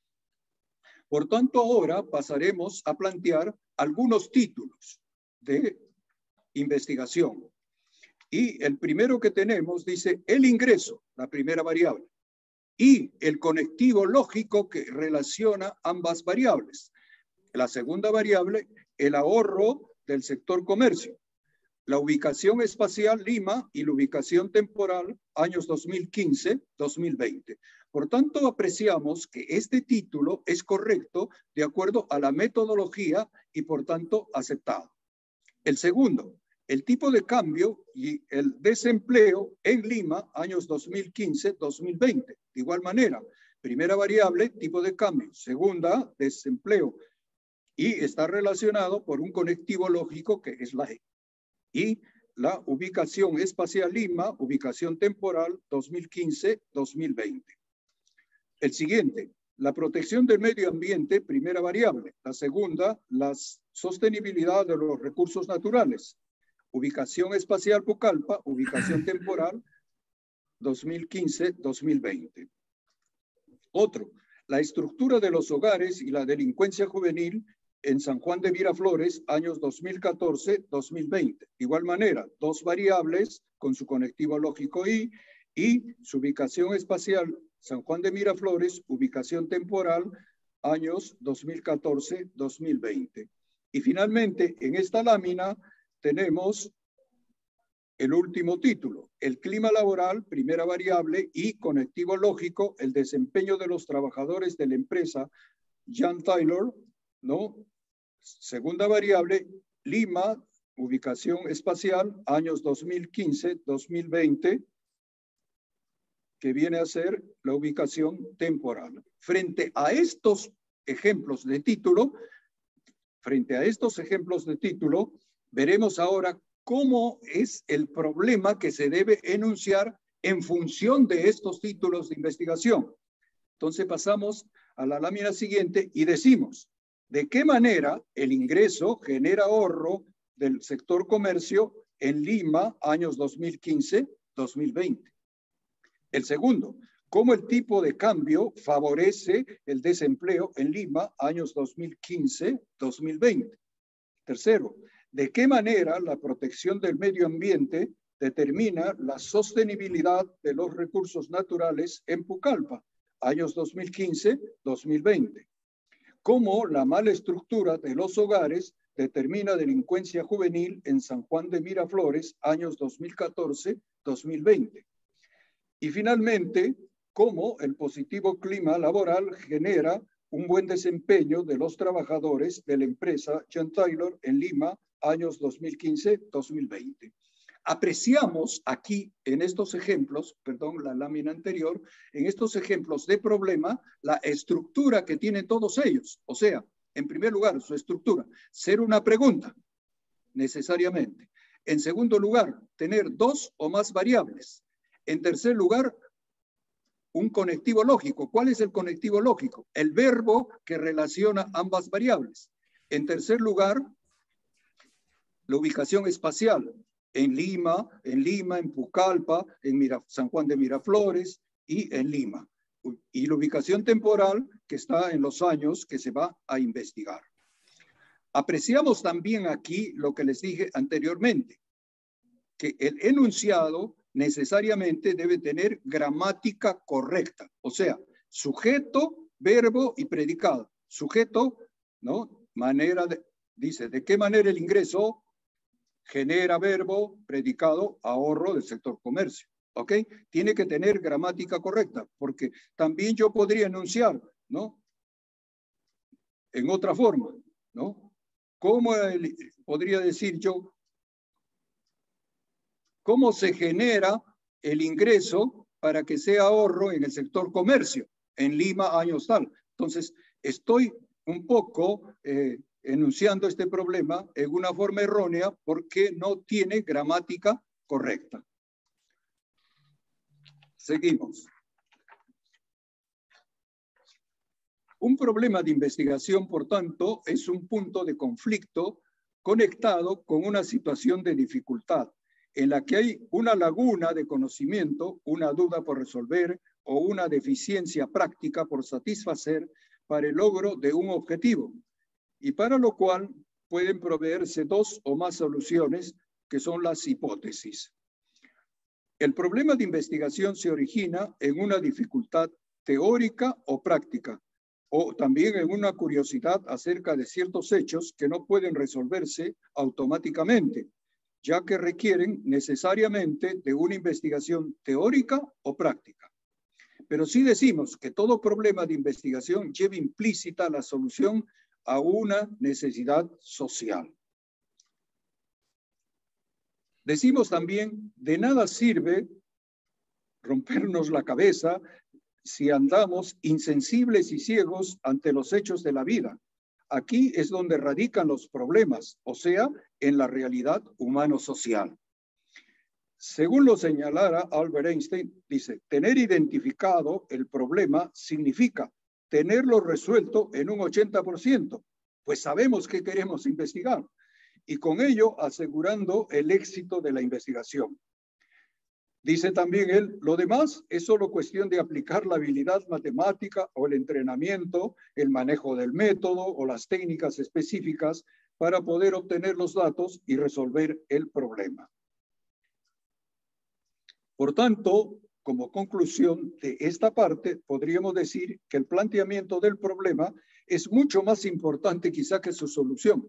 Por tanto, ahora pasaremos a plantear algunos títulos de investigación. Y el primero que tenemos dice el ingreso, la primera variable, y el conectivo lógico que relaciona ambas variables. La segunda variable, el ahorro del sector comercio. La ubicación espacial Lima y la ubicación temporal años dos mil quince a dos mil veinte. Por tanto, apreciamos que este título es correcto de acuerdo a la metodología y por tanto aceptado. El segundo, el tipo de cambio y el desempleo en Lima, años dos mil quince a dos mil veinte. De igual manera, primera variable, tipo de cambio. Segunda, desempleo. Y está relacionado por un conectivo lógico que es la E. Y la ubicación espacial Lima, ubicación temporal dos mil quince a dos mil veinte. El siguiente, la protección del medio ambiente, primera variable. La segunda, la sostenibilidad de los recursos naturales. Ubicación espacial Pucallpa, ubicación temporal dos mil quince a dos mil veinte. Otro, la estructura de los hogares y la delincuencia juvenil en San Juan de Miraflores, años dos mil catorce a dos mil veinte. De igual manera, dos variables con su conectivo lógico I y su ubicación espacial San Juan de Miraflores, ubicación temporal, años dos mil catorce a dos mil veinte. Y finalmente, en esta lámina tenemos el último título, el clima laboral, primera variable, y conectivo lógico, el desempeño de los trabajadores de la empresa Jan Taylor, ¿no? Segunda variable, Lima, ubicación espacial, años dos mil quince a dos mil veinte, que viene a ser la ubicación temporal. Frente a estos ejemplos de título, frente a estos ejemplos de título, veremos ahora cómo es el problema que se debe enunciar en función de estos títulos de investigación. Entonces pasamos a la lámina siguiente y decimos, ¿de qué manera el ingreso genera ahorro del sector comercio en Lima, años dos mil quince a dos mil veinte? El segundo, ¿cómo el tipo de cambio favorece el desempleo en Lima, años dos mil quince a dos mil veinte? Tercero, ¿de qué manera la protección del medio ambiente determina la sostenibilidad de los recursos naturales en Pucallpa, años dos mil quince a dos mil veinte? ¿Cómo la mala estructura de los hogares determina delincuencia juvenil en San Juan de Miraflores, años dos mil catorce a dos mil veinte? Y finalmente, ¿cómo el positivo clima laboral genera un buen desempeño de los trabajadores de la empresa Jan Taylor en Lima, años dos mil quince a dos mil veinte? Apreciamos aquí en estos ejemplos, perdón, la lámina anterior, en estos ejemplos de problema, la estructura que tienen todos ellos. O sea, en primer lugar, su estructura, ser una pregunta, necesariamente. En segundo lugar, tener dos o más variables. En tercer lugar, un conectivo lógico. ¿Cuál es el conectivo lógico? El verbo que relaciona ambas variables. En tercer lugar, la ubicación espacial. En Lima, en Lima, en Pucallpa, en Mira, San Juan de Miraflores y en Lima. Y la ubicación temporal que está en los años que se va a investigar. Apreciamos también aquí lo que les dije anteriormente, que el enunciado necesariamente debe tener gramática correcta, o sea, sujeto, verbo y predicado. Sujeto, ¿no? Manera de, dice, ¿de qué manera el ingreso genera verbo, predicado, ahorro del sector comercio? ¿Ok? Tiene que tener gramática correcta, porque también yo podría enunciar, ¿no? En otra forma, ¿no? ¿Cómo el, podría decir yo? ¿Cómo se genera el ingreso para que sea ahorro en el sector comercio? En Lima, años tal. Entonces, estoy un poco eh, enunciando este problema en una forma errónea porque no tiene gramática correcta. Seguimos. Un problema de investigación, por tanto, es un punto de conflicto conectado con una situación de dificultad, en la que hay una laguna de conocimiento, una duda por resolver o una deficiencia práctica por satisfacer para el logro de un objetivo, y para lo cual pueden proveerse dos o más soluciones, que son las hipótesis. El problema de investigación se origina en una dificultad teórica o práctica, o también en una curiosidad acerca de ciertos hechos que no pueden resolverse automáticamente, ya que requieren necesariamente de una investigación teórica o práctica. Pero sí decimos que todo problema de investigación lleva implícita la solución a una necesidad social. Decimos también, de nada sirve rompernos la cabeza si andamos insensibles y ciegos ante los hechos de la vida. Aquí es donde radican los problemas, o sea, en la realidad humano-social. Según lo señalara Albert Einstein, dice, tener identificado el problema significa tenerlo resuelto en un ochenta por ciento, pues sabemos qué queremos investigar, y con ello asegurando el éxito de la investigación. Dice también él, lo demás es solo cuestión de aplicar la habilidad matemática o el entrenamiento, el manejo del método o las técnicas específicas para poder obtener los datos y resolver el problema. Por tanto, como conclusión de esta parte, podríamos decir que el planteamiento del problema es mucho más importante quizá que su solución.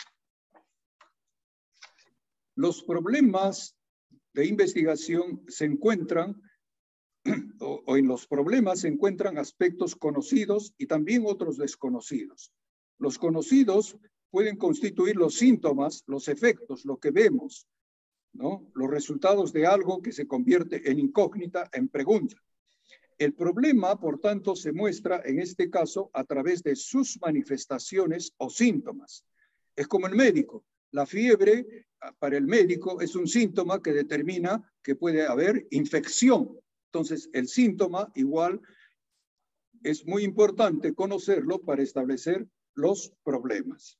Los problemas de investigación se encuentran, o, o en los problemas se encuentran aspectos conocidos y también otros desconocidos. Los conocidos pueden constituir los síntomas, los efectos, lo que vemos, ¿no? Los resultados de algo que se convierte en incógnita, en pregunta. El problema, por tanto, se muestra en este caso a través de sus manifestaciones o síntomas. Es como el médico. La fiebre, para el médico, es un síntoma que determina que puede haber infección. Entonces, el síntoma igual es muy importante conocerlo para establecer los problemas.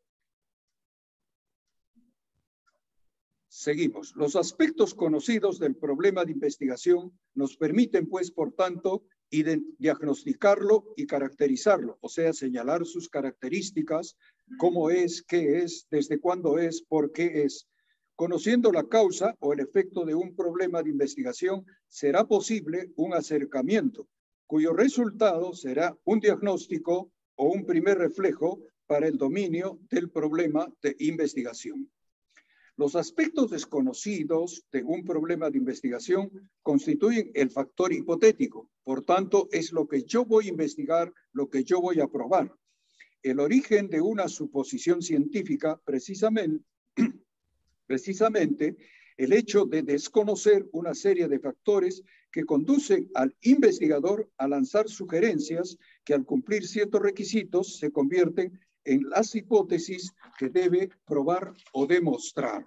Seguimos. Los aspectos conocidos del problema de investigación nos permiten, pues, por tanto, diagnosticarlo y caracterizarlo, o sea, señalar sus características, cómo es, qué es, desde cuándo es, por qué es. Conociendo la causa o el efecto de un problema de investigación, será posible un acercamiento, cuyo resultado será un diagnóstico o un primer reflejo para el dominio del problema de investigación. Los aspectos desconocidos de un problema de investigación constituyen el factor hipotético. Por tanto, es lo que yo voy a investigar, lo que yo voy a probar. El origen de una suposición científica, precisamente, precisamente el hecho de desconocer una serie de factores que conducen al investigador a lanzar sugerencias que al cumplir ciertos requisitos se convierten en las hipótesis que debe probar o demostrar.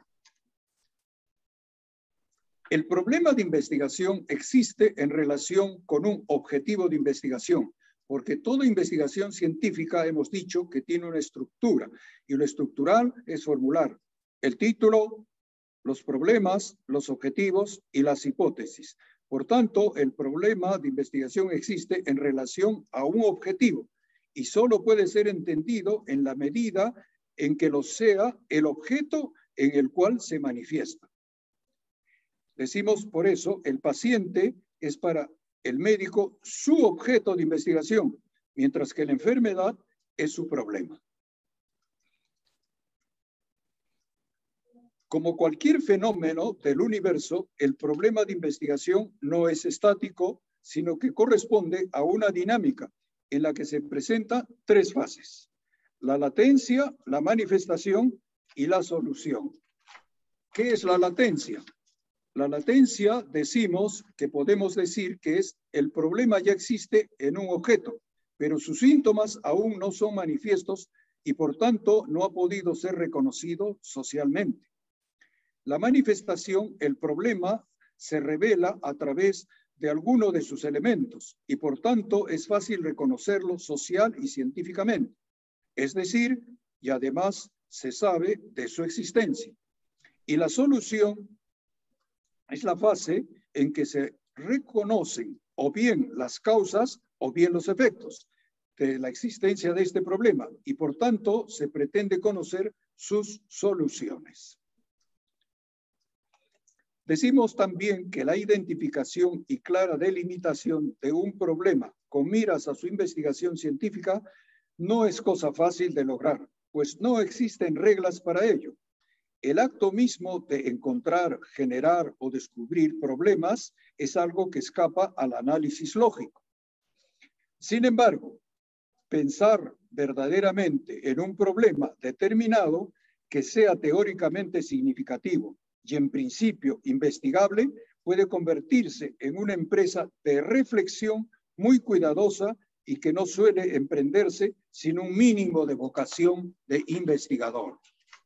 El problema de investigación existe en relación con un objetivo de investigación, porque toda investigación científica hemos dicho que tiene una estructura, y lo estructural es formular el título, los problemas, los objetivos y las hipótesis. Por tanto, el problema de investigación existe en relación a un objetivo, y solo puede ser entendido en la medida en que lo sea el objeto en el cual se manifiesta. Decimos por eso, el paciente es para el médico su objeto de investigación, mientras que la enfermedad es su problema. Como cualquier fenómeno del universo, el problema de investigación no es estático, sino que corresponde a una dinámica en la que se presentan tres fases: la latencia, la manifestación y la solución. ¿Qué es la latencia? La latencia decimos que podemos decir que es el problema ya existe en un objeto, pero sus síntomas aún no son manifiestos y por tanto no ha podido ser reconocido socialmente. La manifestación, el problema, se revela a través de alguno de sus elementos y por tanto es fácil reconocerlo social y científicamente. Es decir, y además se sabe de su existencia. Y la solución es la fase en que se reconocen o bien las causas o bien los efectos de la existencia de este problema y por tanto se pretende conocer sus soluciones. Decimos también que la identificación y clara delimitación de un problema con miras a su investigación científica no es cosa fácil de lograr, pues no existen reglas para ello. El acto mismo de encontrar, generar o descubrir problemas es algo que escapa al análisis lógico. Sin embargo, pensar verdaderamente en un problema determinado que sea teóricamente significativo y en principio investigable, puede convertirse en una empresa de reflexión muy cuidadosa y que no suele emprenderse sin un mínimo de vocación de investigador.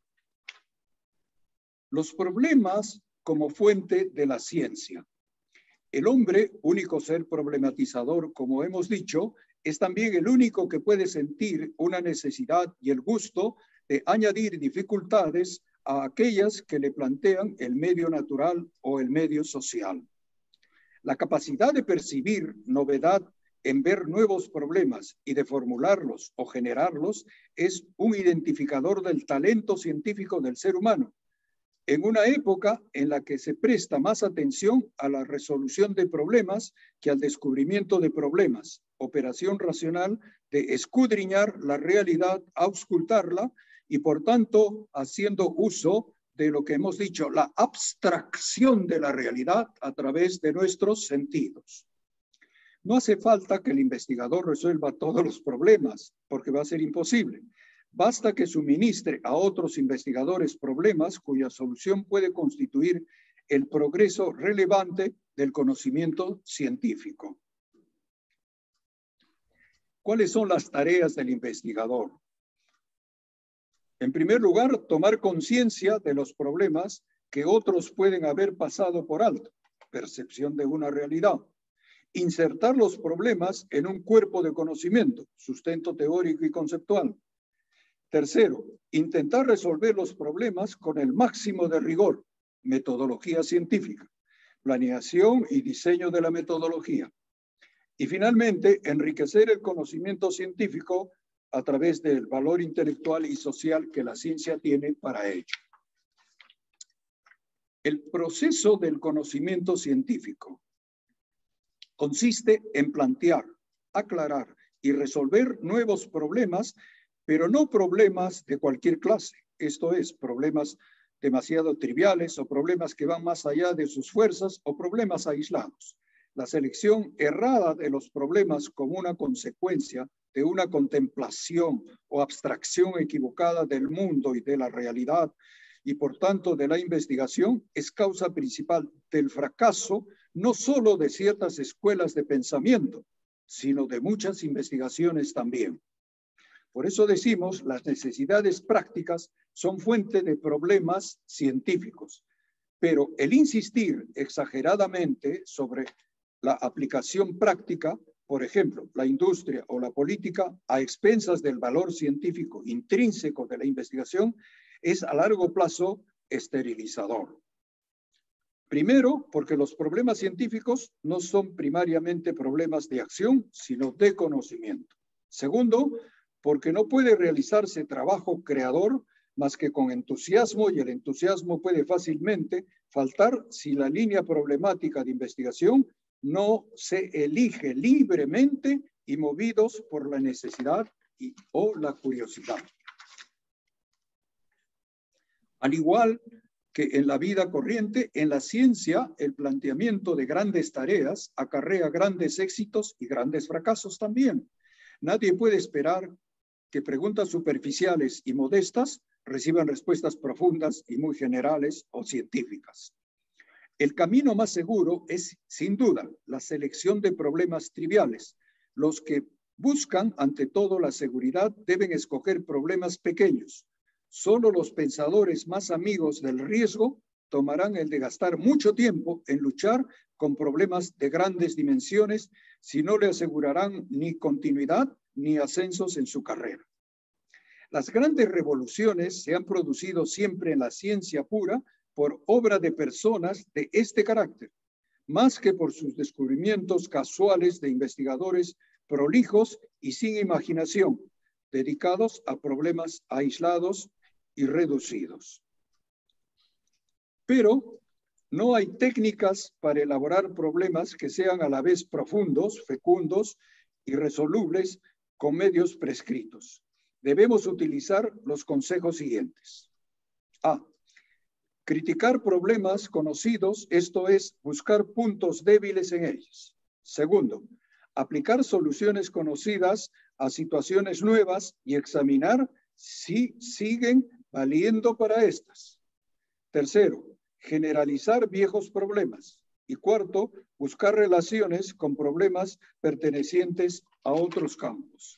Los problemas como fuente de la ciencia. El hombre, único ser problematizador, como hemos dicho, es también el único que puede sentir una necesidad y el gusto de añadir dificultades a aquellas que le plantean el medio natural o el medio social. La capacidad de percibir novedad en ver nuevos problemas y de formularlos o generarlos es un identificador del talento científico del ser humano, en una época en la que se presta más atención a la resolución de problemas que al descubrimiento de problemas, operación racional de escudriñar la realidad, auscultarla y por tanto haciendo uso de lo que hemos dicho, la abstracción de la realidad a través de nuestros sentidos. No hace falta que el investigador resuelva todos los problemas, porque va a ser imposible. Basta que suministre a otros investigadores problemas cuya solución puede constituir el progreso relevante del conocimiento científico. ¿Cuáles son las tareas del investigador? En primer lugar, tomar conciencia de los problemas que otros pueden haber pasado por alto, percepción de una realidad. Insertar los problemas en un cuerpo de conocimiento, sustento teórico y conceptual. Tercero, intentar resolver los problemas con el máximo de rigor, metodología científica, planeación y diseño de la metodología. Y finalmente, enriquecer el conocimiento científico a través del valor intelectual y social que la ciencia tiene para ello. El proceso del conocimiento científico consiste en plantear, aclarar y resolver nuevos problemas, pero no problemas de cualquier clase. Esto es, problemas demasiado triviales o problemas que van más allá de sus fuerzas o problemas aislados. La selección errada de los problemas como una consecuencia de una contemplación o abstracción equivocada del mundo y de la realidad y por tanto de la investigación es causa principal del fracaso no solo de ciertas escuelas de pensamiento, sino de muchas investigaciones también. Por eso decimos, las necesidades prácticas son fuente de problemas científicos, pero el insistir exageradamente sobre la aplicación práctica, por ejemplo, la industria o la política, a expensas del valor científico intrínseco de la investigación, es a largo plazo esterilizador. Primero, porque los problemas científicos no son primariamente problemas de acción, sino de conocimiento. Segundo, porque no puede realizarse trabajo creador más que con entusiasmo, y el entusiasmo puede fácilmente faltar si la línea problemática de investigación no se elige libremente y movidos por la necesidad y, o la curiosidad. Al igual que en la vida corriente, en la ciencia el planteamiento de grandes tareas acarrea grandes éxitos y grandes fracasos también. Nadie puede esperar que preguntas superficiales y modestas reciban respuestas profundas y muy generales o científicas. El camino más seguro es, sin duda, la selección de problemas triviales. Los que buscan, ante todo, la seguridad deben escoger problemas pequeños. Solo los pensadores más amigos del riesgo tomarán el de gastar mucho tiempo en luchar con problemas de grandes dimensiones si no le asegurarán ni continuidad ni ascensos en su carrera. Las grandes revoluciones se han producido siempre en la ciencia pura por obra de personas de este carácter, más que por sus descubrimientos casuales de investigadores prolijos y sin imaginación, dedicados a problemas aislados y reducidos. Pero no hay técnicas para elaborar problemas que sean a la vez profundos, fecundos y resolubles con medios prescritos. Debemos utilizar los consejos siguientes. A. Criticar problemas conocidos, esto es, buscar puntos débiles en ellos. Segundo, aplicar soluciones conocidas a situaciones nuevas y examinar si siguen valiendo para estas. Tercero, generalizar viejos problemas. Y cuarto, buscar relaciones con problemas pertenecientes a otros campos.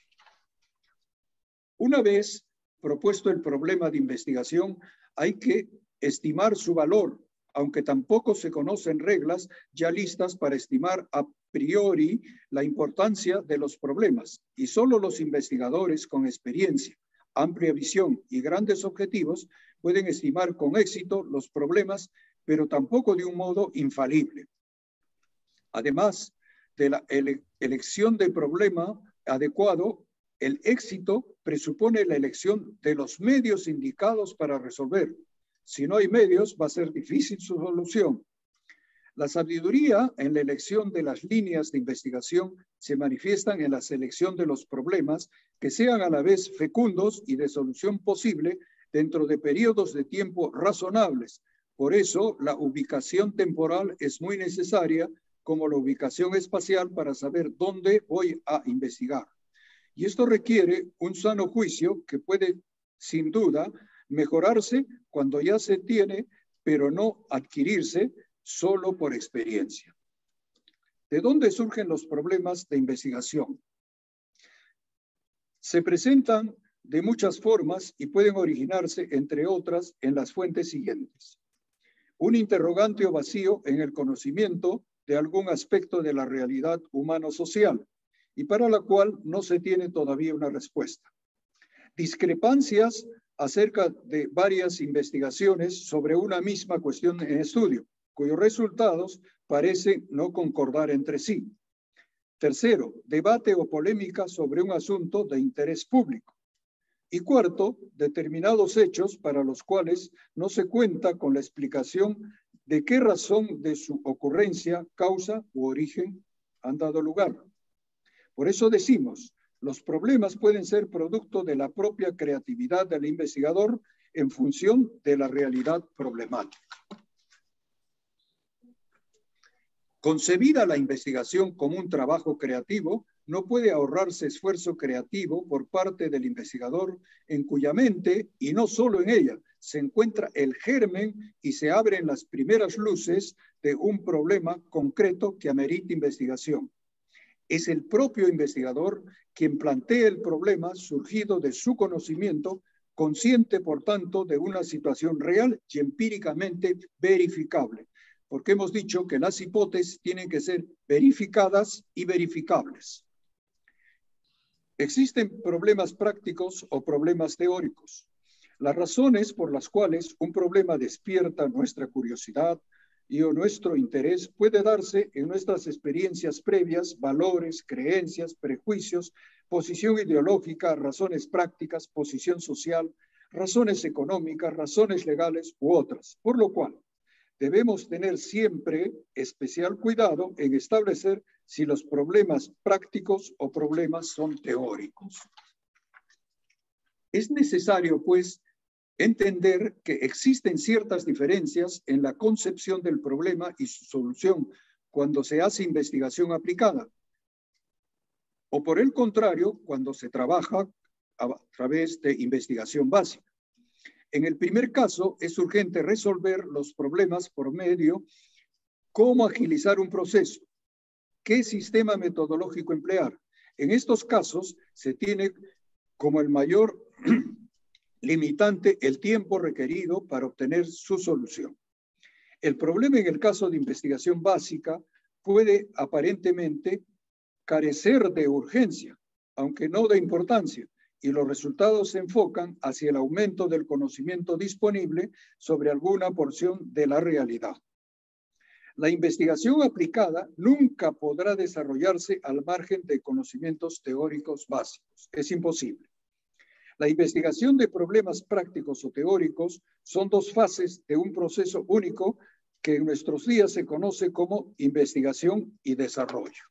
Una vez propuesto el problema de investigación, hay que estimar su valor, aunque tampoco se conocen reglas ya listas para estimar a priori la importancia de los problemas, y solo los investigadores con experiencia, amplia visión y grandes objetivos pueden estimar con éxito los problemas, pero tampoco de un modo infalible. Además de la ele- elección del problema adecuado, el éxito presupone la elección de los medios indicados para resolver. Si no hay medios, va a ser difícil su solución. La sabiduría en la elección de las líneas de investigación se manifiestan en la selección de los problemas que sean a la vez fecundos y de solución posible dentro de periodos de tiempo razonables. Por eso, la ubicación temporal es muy necesaria, como la ubicación espacial, para saber dónde voy a investigar. Y esto requiere un sano juicio que puede, sin duda, mejorarse cuando ya se tiene, pero no adquirirse solo por experiencia. ¿De dónde surgen los problemas de investigación? Se presentan de muchas formas y pueden originarse, entre otras, en las fuentes siguientes. Un interrogante o vacío en el conocimiento de algún aspecto de la realidad humano-social, y para la cual no se tiene todavía una respuesta. Discrepancias acerca de varias investigaciones sobre una misma cuestión en estudio, cuyos resultados parecen no concordar entre sí. Tercero, debate o polémica sobre un asunto de interés público. Y cuarto, determinados hechos para los cuales no se cuenta con la explicación de qué razón de su ocurrencia, causa u origen han dado lugar. Por eso decimos, los problemas pueden ser producto de la propia creatividad del investigador en función de la realidad problemática. Concebida la investigación como un trabajo creativo, no puede ahorrarse esfuerzo creativo por parte del investigador en cuya mente, y no solo en ella, se encuentra el germen y se abren las primeras luces de un problema concreto que amerita investigación. Es el propio investigador quien plantea el problema surgido de su conocimiento, consciente, por tanto, de una situación real y empíricamente verificable, porque hemos dicho que las hipótesis tienen que ser verificadas y verificables. Existen problemas prácticos o problemas teóricos. Las razones por las cuales un problema despierta nuestra curiosidad y o nuestro interés puede darse en nuestras experiencias previas, valores, creencias, prejuicios, posición ideológica, razones prácticas, posición social, razones económicas, razones legales u otras. Por lo cual, debemos tener siempre especial cuidado en establecer si los problemas prácticos o problemas son teóricos. Es necesario, pues, entender que existen ciertas diferencias en la concepción del problema y su solución cuando se hace investigación aplicada, o por el contrario, cuando se trabaja a través de investigación básica. En el primer caso, es urgente resolver los problemas por medio cómo agilizar un proceso, qué sistema metodológico emplear. En estos casos, se tiene como el mayor limitante el tiempo requerido para obtener su solución. El problema en el caso de investigación básica puede aparentemente carecer de urgencia, aunque no de importancia, y los resultados se enfocan hacia el aumento del conocimiento disponible sobre alguna porción de la realidad. La investigación aplicada nunca podrá desarrollarse al margen de conocimientos teóricos básicos. Es imposible. La investigación de problemas prácticos o teóricos son dos fases de un proceso único que en nuestros días se conoce como investigación y desarrollo.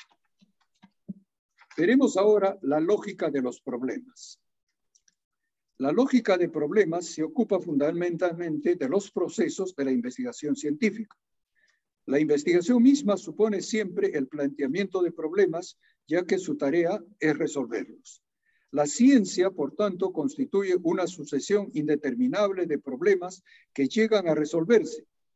Veremos ahora la lógica de los problemas. La lógica de problemas se ocupa fundamentalmente de los procesos de la investigación científica. La investigación misma supone siempre el planteamiento de problemas, ya que su tarea es resolverlos. La ciencia, por tanto, constituye una sucesión indeterminable de problemas que llegan a resolverse,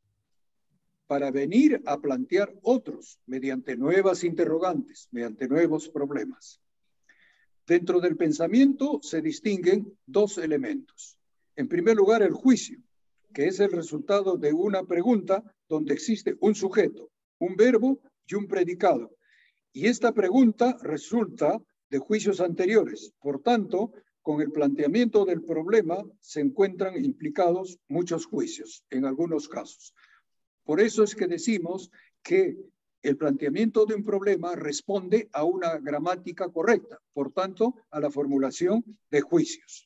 para venir a plantear otros mediante nuevas interrogantes, mediante nuevos problemas. Dentro del pensamiento se distinguen dos elementos. En primer lugar, el juicio, que es el resultado de una pregunta donde existe un sujeto, un verbo y un predicado. Y esta pregunta resulta de juicios anteriores. Por tanto, con el planteamiento del problema se encuentran implicados muchos juicios, en algunos casos. Por eso es que decimos que el planteamiento de un problema responde a una gramática correcta, por tanto, a la formulación de juicios.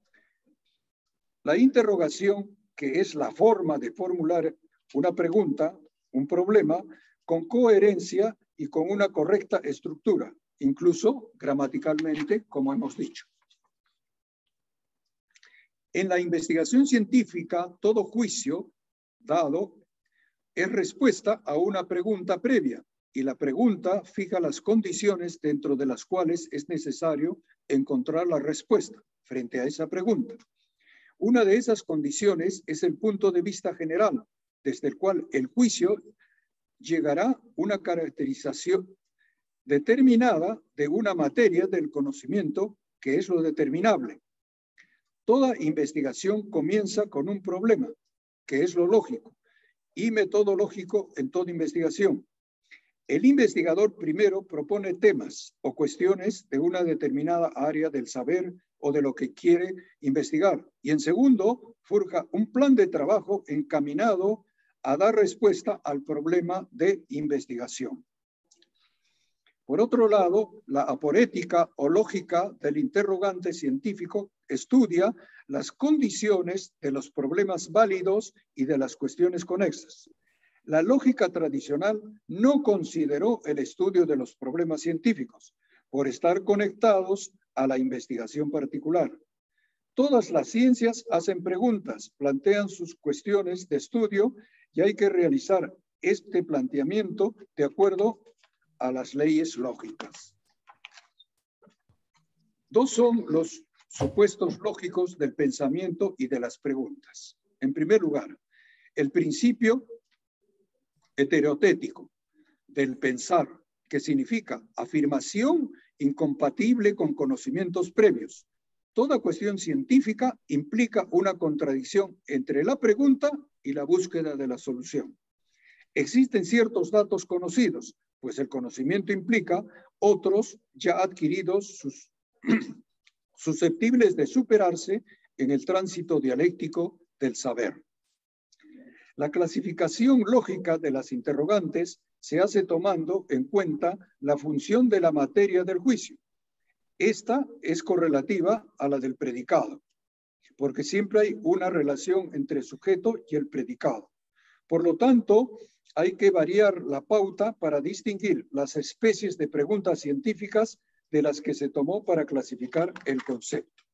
La interrogación, que es la forma de formular una pregunta, un problema, con coherencia y con una correcta estructura, incluso gramaticalmente, como hemos dicho. En la investigación científica, todo juicio dado es respuesta a una pregunta previa, y la pregunta fija las condiciones dentro de las cuales es necesario encontrar la respuesta frente a esa pregunta. Una de esas condiciones es el punto de vista general, desde el cual el juicio llegará a una caracterización determinada de una materia del conocimiento que es lo determinable. Toda investigación comienza con un problema, que es lo lógico, y metodológico en toda investigación. El investigador primero propone temas o cuestiones de una determinada área del saber o de lo que quiere investigar. Y en segundo, forja un plan de trabajo encaminado a dar respuesta al problema de investigación. Por otro lado, la aporética o lógica del interrogante científico estudia las condiciones de los problemas válidos y de las cuestiones conexas. La lógica tradicional no consideró el estudio de los problemas científicos por estar conectados a la investigación particular. Todas las ciencias hacen preguntas, plantean sus cuestiones de estudio y hay que realizar este planteamiento de acuerdo a las leyes lógicas. Dos son los supuestos lógicos del pensamiento y de las preguntas. En primer lugar, el principio heterotético del pensar, que significa afirmación incompatible con conocimientos previos. Toda cuestión científica implica una contradicción entre la pregunta y la búsqueda de la solución. Existen ciertos datos conocidos, pues el conocimiento implica otros ya adquiridos, sus, susceptibles de superarse en el tránsito dialéctico del saber. La clasificación lógica de las interrogantes se hace tomando en cuenta la función de la materia del juicio. Esta es correlativa a la del predicado, porque siempre hay una relación entre el sujeto y el predicado. Por lo tanto, hay que variar la pauta para distinguir las especies de preguntas científicas de las que se tomó para clasificar el concepto.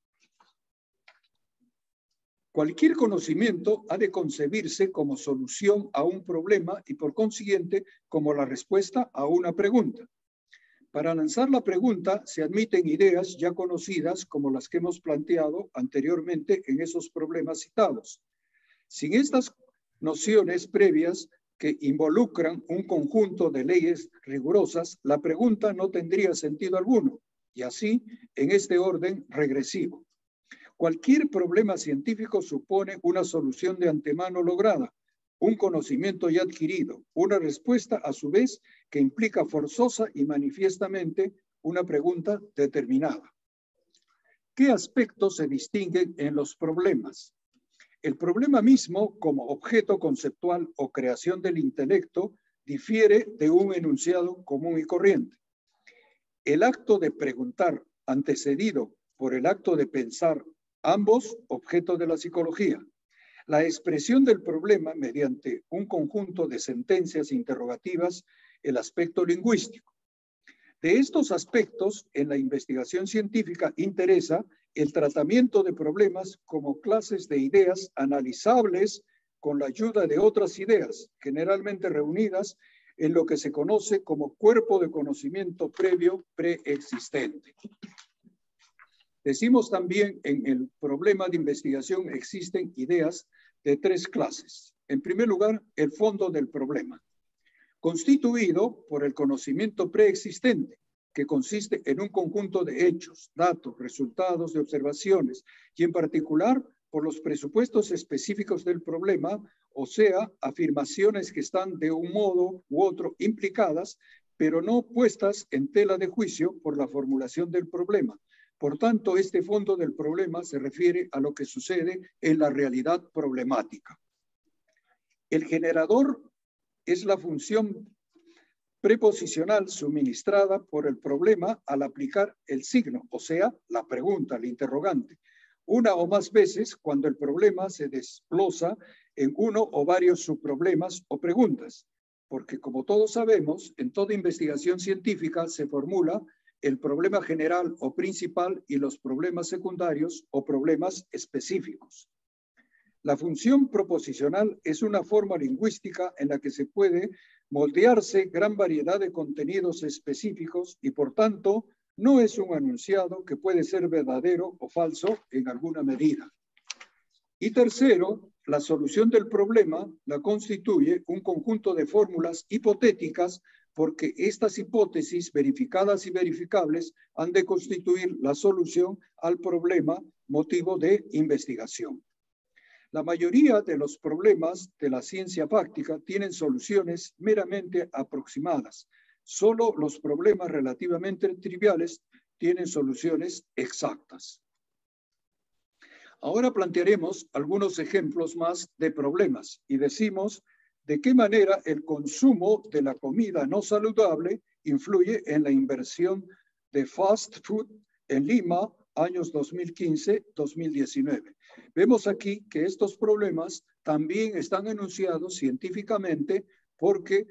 Cualquier conocimiento ha de concebirse como solución a un problema y por consiguiente como la respuesta a una pregunta. Para lanzar la pregunta se admiten ideas ya conocidas como las que hemos planteado anteriormente en esos problemas citados. Sin estas nociones previas que involucran un conjunto de leyes rigurosas, la pregunta no tendría sentido alguno, y así en este orden regresivo. Cualquier problema científico supone una solución de antemano lograda, un conocimiento ya adquirido, una respuesta a su vez que implica forzosa y manifiestamente una pregunta determinada. ¿Qué aspectos se distinguen en los problemas? El problema mismo, como objeto conceptual o creación del intelecto, difiere de un enunciado común y corriente. El acto de preguntar, antecedido por el acto de pensar, ambos objeto de la psicología. La expresión del problema mediante un conjunto de sentencias interrogativas, el aspecto lingüístico. De estos aspectos, en la investigación científica interesa el tratamiento de problemas como clases de ideas analizables con la ayuda de otras ideas, generalmente reunidas en lo que se conoce como cuerpo de conocimiento previo preexistente. Decimos también en el problema de investigación existen ideas de tres clases. En primer lugar, el fondo del problema, constituido por el conocimiento preexistente, que consiste en un conjunto de hechos, datos, resultados de observaciones y en particular por los presupuestos específicos del problema, o sea, afirmaciones que están de un modo u otro implicadas, pero no puestas en tela de juicio por la formulación del problema. Por tanto, este fondo del problema se refiere a lo que sucede en la realidad problemática. El generador es la función preposicional suministrada por el problema al aplicar el signo, o sea, la pregunta, el interrogante, una o más veces cuando el problema se desglosa en uno o varios subproblemas o preguntas, porque como todos sabemos, en toda investigación científica se formula el problema general o principal y los problemas secundarios o problemas específicos. La función proposicional es una forma lingüística en la que se puede moldearse gran variedad de contenidos específicos y, por tanto, no es un enunciado que puede ser verdadero o falso en alguna medida. Y tercero, la solución del problema la constituye un conjunto de fórmulas hipotéticas porque estas hipótesis verificadas y verificables han de constituir la solución al problema motivo de investigación. La mayoría de los problemas de la ciencia práctica tienen soluciones meramente aproximadas. Solo los problemas relativamente triviales tienen soluciones exactas. Ahora plantearemos algunos ejemplos más de problemas y decimos de qué manera el consumo de la comida no saludable influye en la inversión de fast food en Lima, años dos mil quince a dos mil diecinueve. Vemos aquí que estos problemas también están enunciados científicamente porque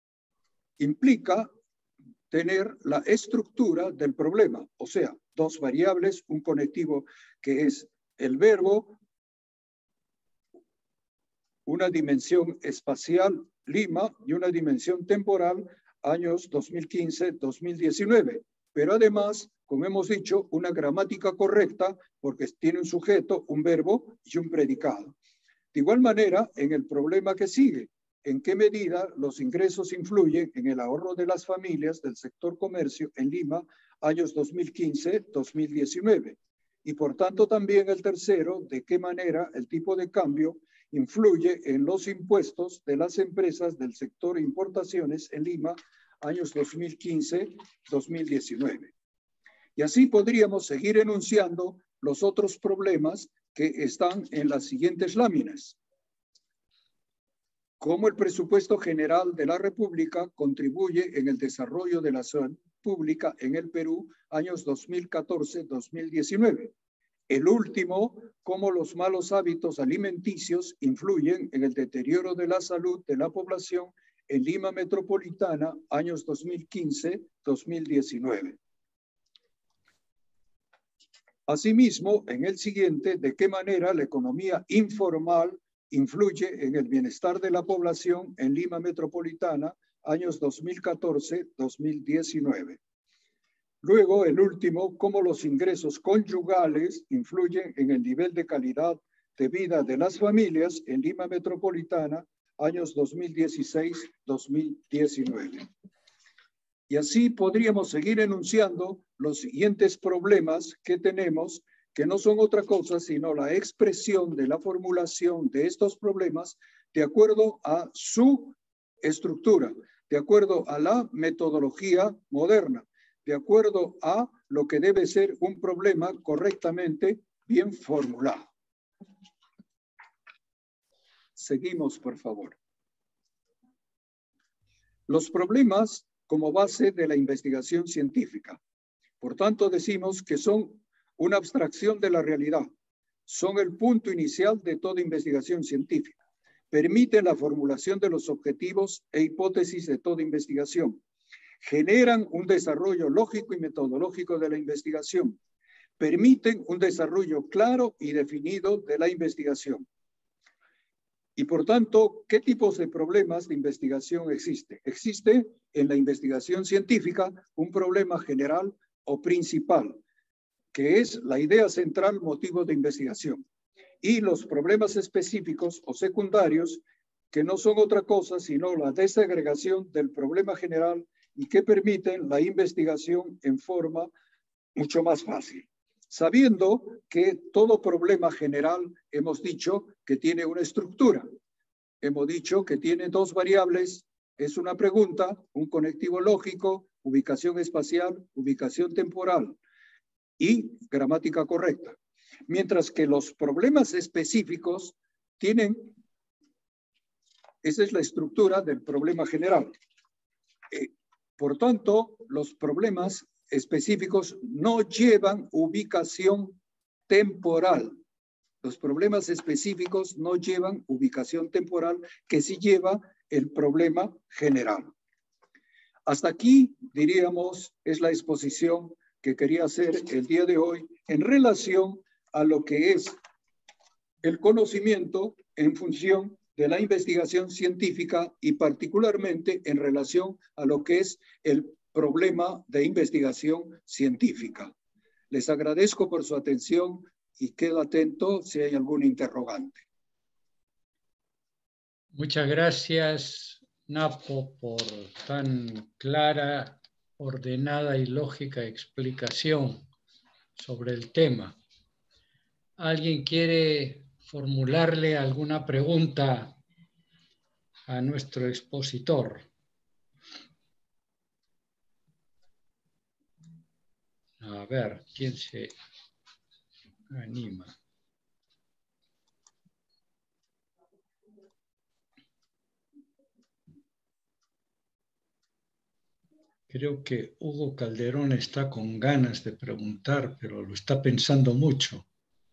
implica tener la estructura del problema, o sea, dos variables, un conectivo que es el verbo, una dimensión espacial, Lima, y una dimensión temporal, años dos mil quince a dos mil diecinueve. Pero además, como hemos dicho, una gramática correcta porque tiene un sujeto, un verbo y un predicado. De igual manera, en el problema que sigue, ¿en qué medida los ingresos influyen en el ahorro de las familias del sector comercio en Lima, años dos mil quince a dos mil diecinueve? Y por tanto también el tercero, ¿de qué manera el tipo de cambio influye en los impuestos de las empresas del sector importaciones en Lima, años dos mil quince a dos mil diecinueve? Y así podríamos seguir enunciando los otros problemas que están en las siguientes láminas. ¿Cómo el presupuesto general de la República contribuye en el desarrollo de la salud pública en el Perú, años dos mil catorce a dos mil diecinueve? El último, cómo los malos hábitos alimenticios influyen en el deterioro de la salud de la población en Lima Metropolitana, años dos mil quince a dos mil diecinueve. Asimismo, en el siguiente, ¿de qué manera la economía informal influye en el bienestar de la población en Lima Metropolitana, años dos mil catorce a dos mil diecinueve? Luego, el último, cómo los ingresos conyugales influyen en el nivel de calidad de vida de las familias en Lima Metropolitana, años dos mil dieciséis a dos mil diecinueve. Y así podríamos seguir enunciando los siguientes problemas que tenemos, que no son otra cosa sino la expresión de la formulación de estos problemas de acuerdo a su estructura, de acuerdo a la metodología moderna, de acuerdo a lo que debe ser un problema correctamente bien formulado. Seguimos, por favor. Los problemas como base de la investigación científica. Por tanto, decimos que son una abstracción de la realidad. Son el punto inicial de toda investigación científica. Permiten la formulación de los objetivos e hipótesis de toda investigación. Generan un desarrollo lógico y metodológico de la investigación. Permiten un desarrollo claro y definido de la investigación. Y por tanto, ¿qué tipos de problemas de investigación existe? Existe en la investigación científica un problema general o principal, que es la idea central, motivo de investigación. Y los problemas específicos o secundarios que no son otra cosa sino la desagregación del problema general y que permiten la investigación en forma mucho más fácil. Sabiendo que todo problema general hemos dicho que tiene una estructura. Hemos dicho que tiene dos variables, es una pregunta, un conectivo lógico, ubicación espacial, ubicación temporal y gramática correcta. Mientras que los problemas específicos tienen, esa es la estructura del problema general. Eh, por tanto, los problemas específicos no llevan ubicación temporal. Los problemas específicos no llevan ubicación temporal, que sí lleva el problema general. Hasta aquí, diríamos, es la exposición que quería hacer el día de hoy en relación a lo que es el conocimiento en función de la investigación científica y particularmente en relación a lo que es el problema de investigación científica. Les agradezco por su atención y quedo atento si hay algún interrogante. Muchas gracias, Napo, por tan clara, ordenada y lógica explicación sobre el tema. ¿Alguien quiere formularle alguna pregunta a nuestro expositor? A ver, ¿quién se anima? Creo que Hugo Calderón está con ganas de preguntar, pero lo está pensando mucho.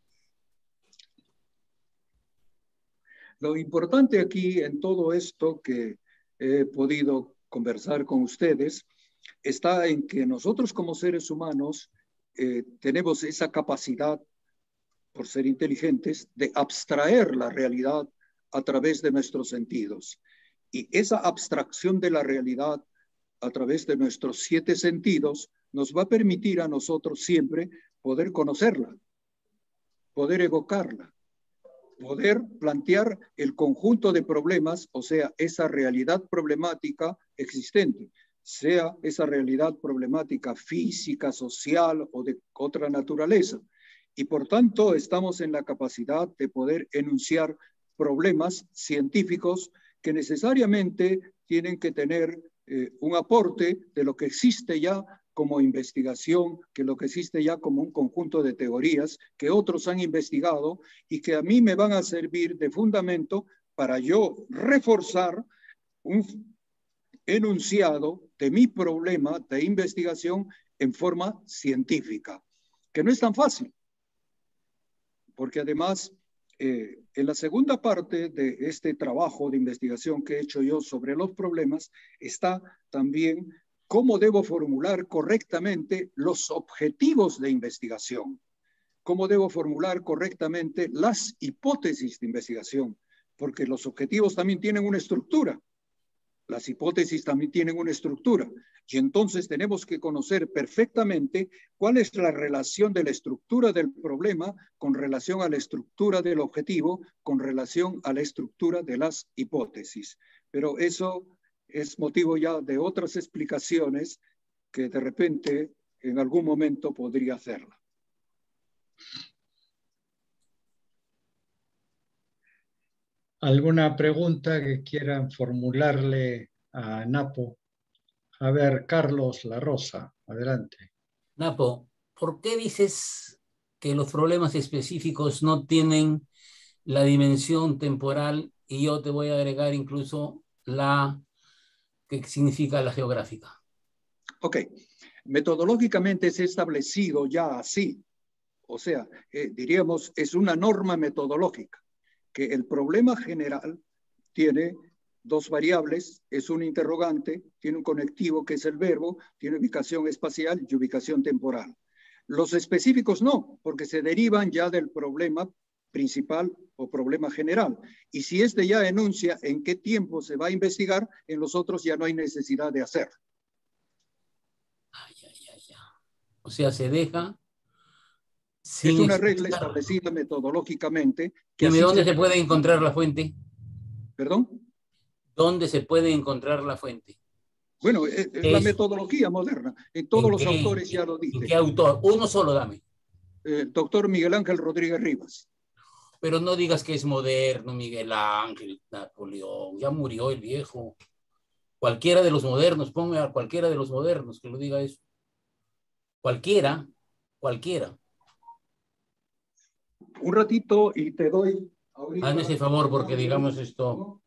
Lo importante aquí en todo esto que he podido conversar con ustedes está en que nosotros como seres humanos eh, tenemos esa capacidad, por ser inteligentes, de abstraer la realidad a través de nuestros sentidos. Y esa abstracción de la realidad a través de nuestros siete sentidos nos va a permitir a nosotros siempre poder conocerla, poder evocarla, poder plantear el conjunto de problemas, o sea, esa realidad problemática existente, sea esa realidad problemática física, social o de otra naturaleza. Y por tanto, estamos en la capacidad de poder enunciar problemas científicos que necesariamente tienen que tener eh, un aporte de lo que existe ya como investigación, que lo que existe ya como un conjunto de teorías que otros han investigado y que a mí me van a servir de fundamento para yo reforzar un enunciado de mi problema de investigación en forma científica, que no es tan fácil, porque además eh, en la segunda parte de este trabajo de investigación que he hecho yo sobre los problemas está también cómo debo formular correctamente los objetivos de investigación, cómo debo formular correctamente las hipótesis de investigación, porque los objetivos también tienen una estructura, las hipótesis también tienen una estructura, y entonces tenemos que conocer perfectamente cuál es la relación de la estructura del problema con relación a la estructura del objetivo, con relación a la estructura de las hipótesis. Pero eso es motivo ya de otras explicaciones que de repente en algún momento podría hacerla. ¿Alguna pregunta que quieran formularle a Napo? A ver, Carlos La Rosa, adelante. Napo, ¿por qué dices que los problemas específicos no tienen la dimensión temporal y yo te voy a agregar incluso la que significa la geográfica? Ok, metodológicamente es establecido ya así, o sea, eh, diríamos, es una norma metodológica, que el problema general tiene dos variables, es un interrogante, tiene un conectivo que es el verbo, tiene ubicación espacial y ubicación temporal. Los específicos no, porque se derivan ya del problema principal o problema general. Y si este ya enuncia en qué tiempo se va a investigar, en los otros ya no hay necesidad de hacer. Ay, ay, ay, ay. O sea, se deja sin es una regla explicar. establecida metodológicamente. Que Dime, así ¿dónde se... se puede encontrar la fuente? ¿Perdón? ¿Dónde se puede encontrar la fuente? Bueno, es, es la metodología moderna. En todos los qué, autores ya lo dicen. ¿En qué autor? Uno solo dame. El doctor Miguel Ángel Rodríguez Rivas. Pero no digas que es moderno, Miguel Ángel, Napoleón. Ya murió el viejo. Cualquiera de los modernos, ponme a cualquiera de los modernos que lo diga eso. Cualquiera, cualquiera. Un ratito y te doy... Hazme ese favor porque digamos esto...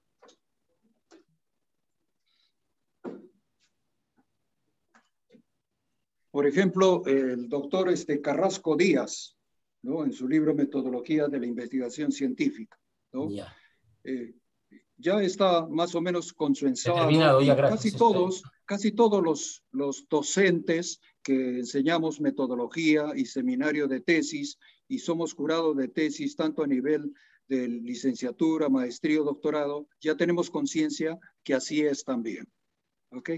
Por ejemplo, el doctor este, Carrasco Díaz, ¿no? En su libro Metodología de la Investigación Científica, ¿no? Ya. Eh, ya está más o menos consensuado. Terminado, ya, casi todos, casi todos los, los docentes que enseñamos metodología y seminario de tesis y somos jurados de tesis tanto a nivel de licenciatura, maestría o doctorado, ya tenemos conciencia que así es también. ¿Ok?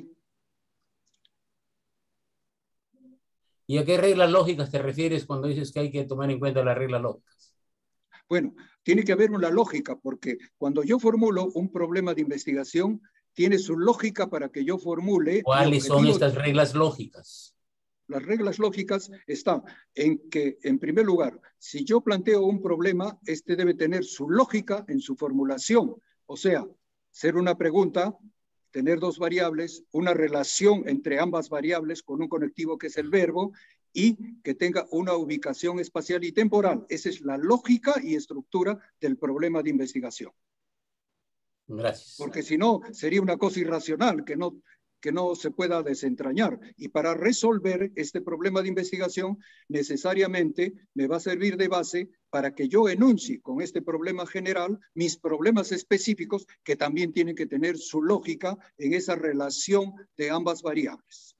¿Y a qué reglas lógicas te refieres cuando dices que hay que tomar en cuenta las reglas lógicas? Bueno, tiene que haber una lógica, porque cuando yo formulo un problema de investigación, tiene su lógica para que yo formule... ¿Cuáles son estas reglas lógicas? Las reglas lógicas están en que, en primer lugar, si yo planteo un problema, este debe tener su lógica en su formulación. O sea, ser una pregunta, tener dos variables, una relación entre ambas variables con un conectivo que es el verbo y que tenga una ubicación espacial y temporal. Esa es la lógica y estructura del problema de investigación. Gracias. Porque si no, sería una cosa irracional que no, que no se pueda desentrañar. Y para resolver este problema de investigación, necesariamente me va a servir de base para que yo enuncie con este problema general mis problemas específicos que también tienen que tener su lógica en esa relación de ambas variables.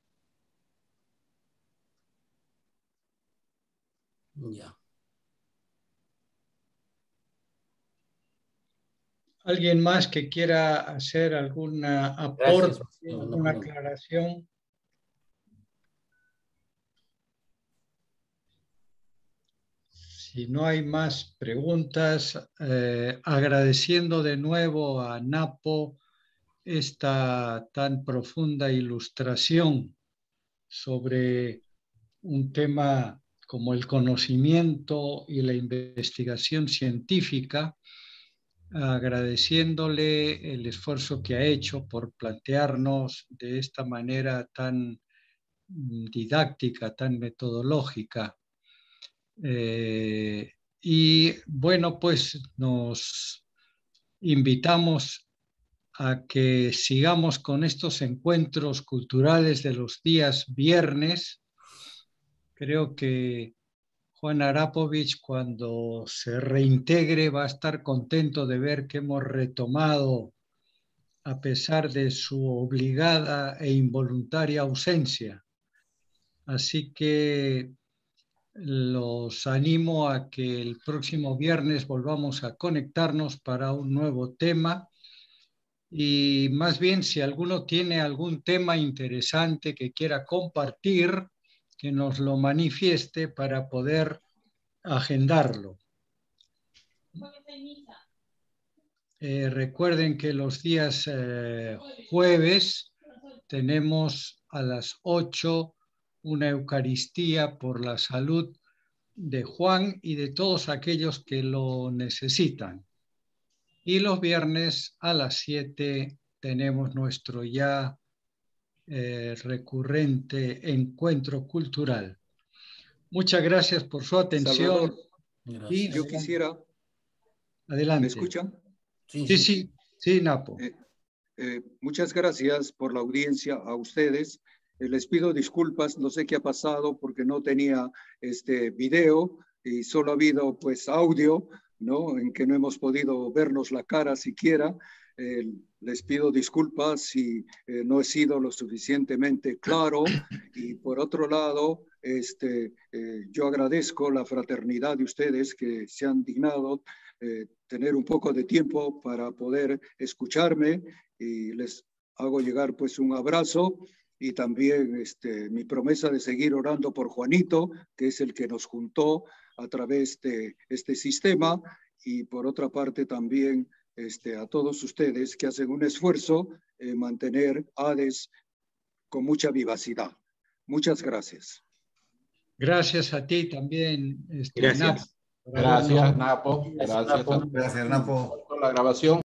Ya. ¿Alguien más que quiera hacer algún aporte, alguna aclaración? Si no hay más preguntas, eh, agradeciendo de nuevo a Napo esta tan profunda ilustración sobre un tema como el conocimiento y la investigación científica, agradeciéndole el esfuerzo que ha hecho por plantearnos de esta manera tan didáctica, tan metodológica. Eh, y bueno, pues nos invitamos a que sigamos con estos encuentros culturales de los días viernes. Creo que Juan Arapovich, cuando se reintegre, va a estar contento de ver que hemos retomado, a pesar de su obligada e involuntaria ausencia. Así que los animo a que el próximo viernes volvamos a conectarnos para un nuevo tema. Y más bien, si alguno tiene algún tema interesante que quiera compartir, que nos lo manifieste para poder agendarlo. Eh, recuerden que los días eh, jueves tenemos a las ocho una Eucaristía por la salud de Juan y de todos aquellos que lo necesitan. Y los viernes a las siete tenemos nuestro ya eh, recurrente encuentro cultural. Muchas gracias por su atención. Salvador, y yo quisiera... Adelante. ¿Me escuchan? Sí, sí, sí, sí Napo. Eh, eh, muchas gracias por la audiencia a ustedes. Eh, les pido disculpas, no sé qué ha pasado porque no tenía este video y solo ha habido pues audio, ¿no? En que no hemos podido vernos la cara siquiera. Eh, les pido disculpas si eh, no he sido lo suficientemente claro y por otro lado, este, eh, yo agradezco la fraternidad de ustedes que se han dignado eh, tener un poco de tiempo para poder escucharme y les hago llegar pues un abrazo y también este, mi promesa de seguir orando por Juanito, que es el que nos juntó a través de este sistema y por otra parte también este, a todos ustedes que hacen un esfuerzo en mantener ADES con mucha vivacidad. Muchas gracias. Gracias a ti también. Este, Gracias. Napo, por Gracias, habernos- Napo. Gracias, Gracias, Napo. por la grabación.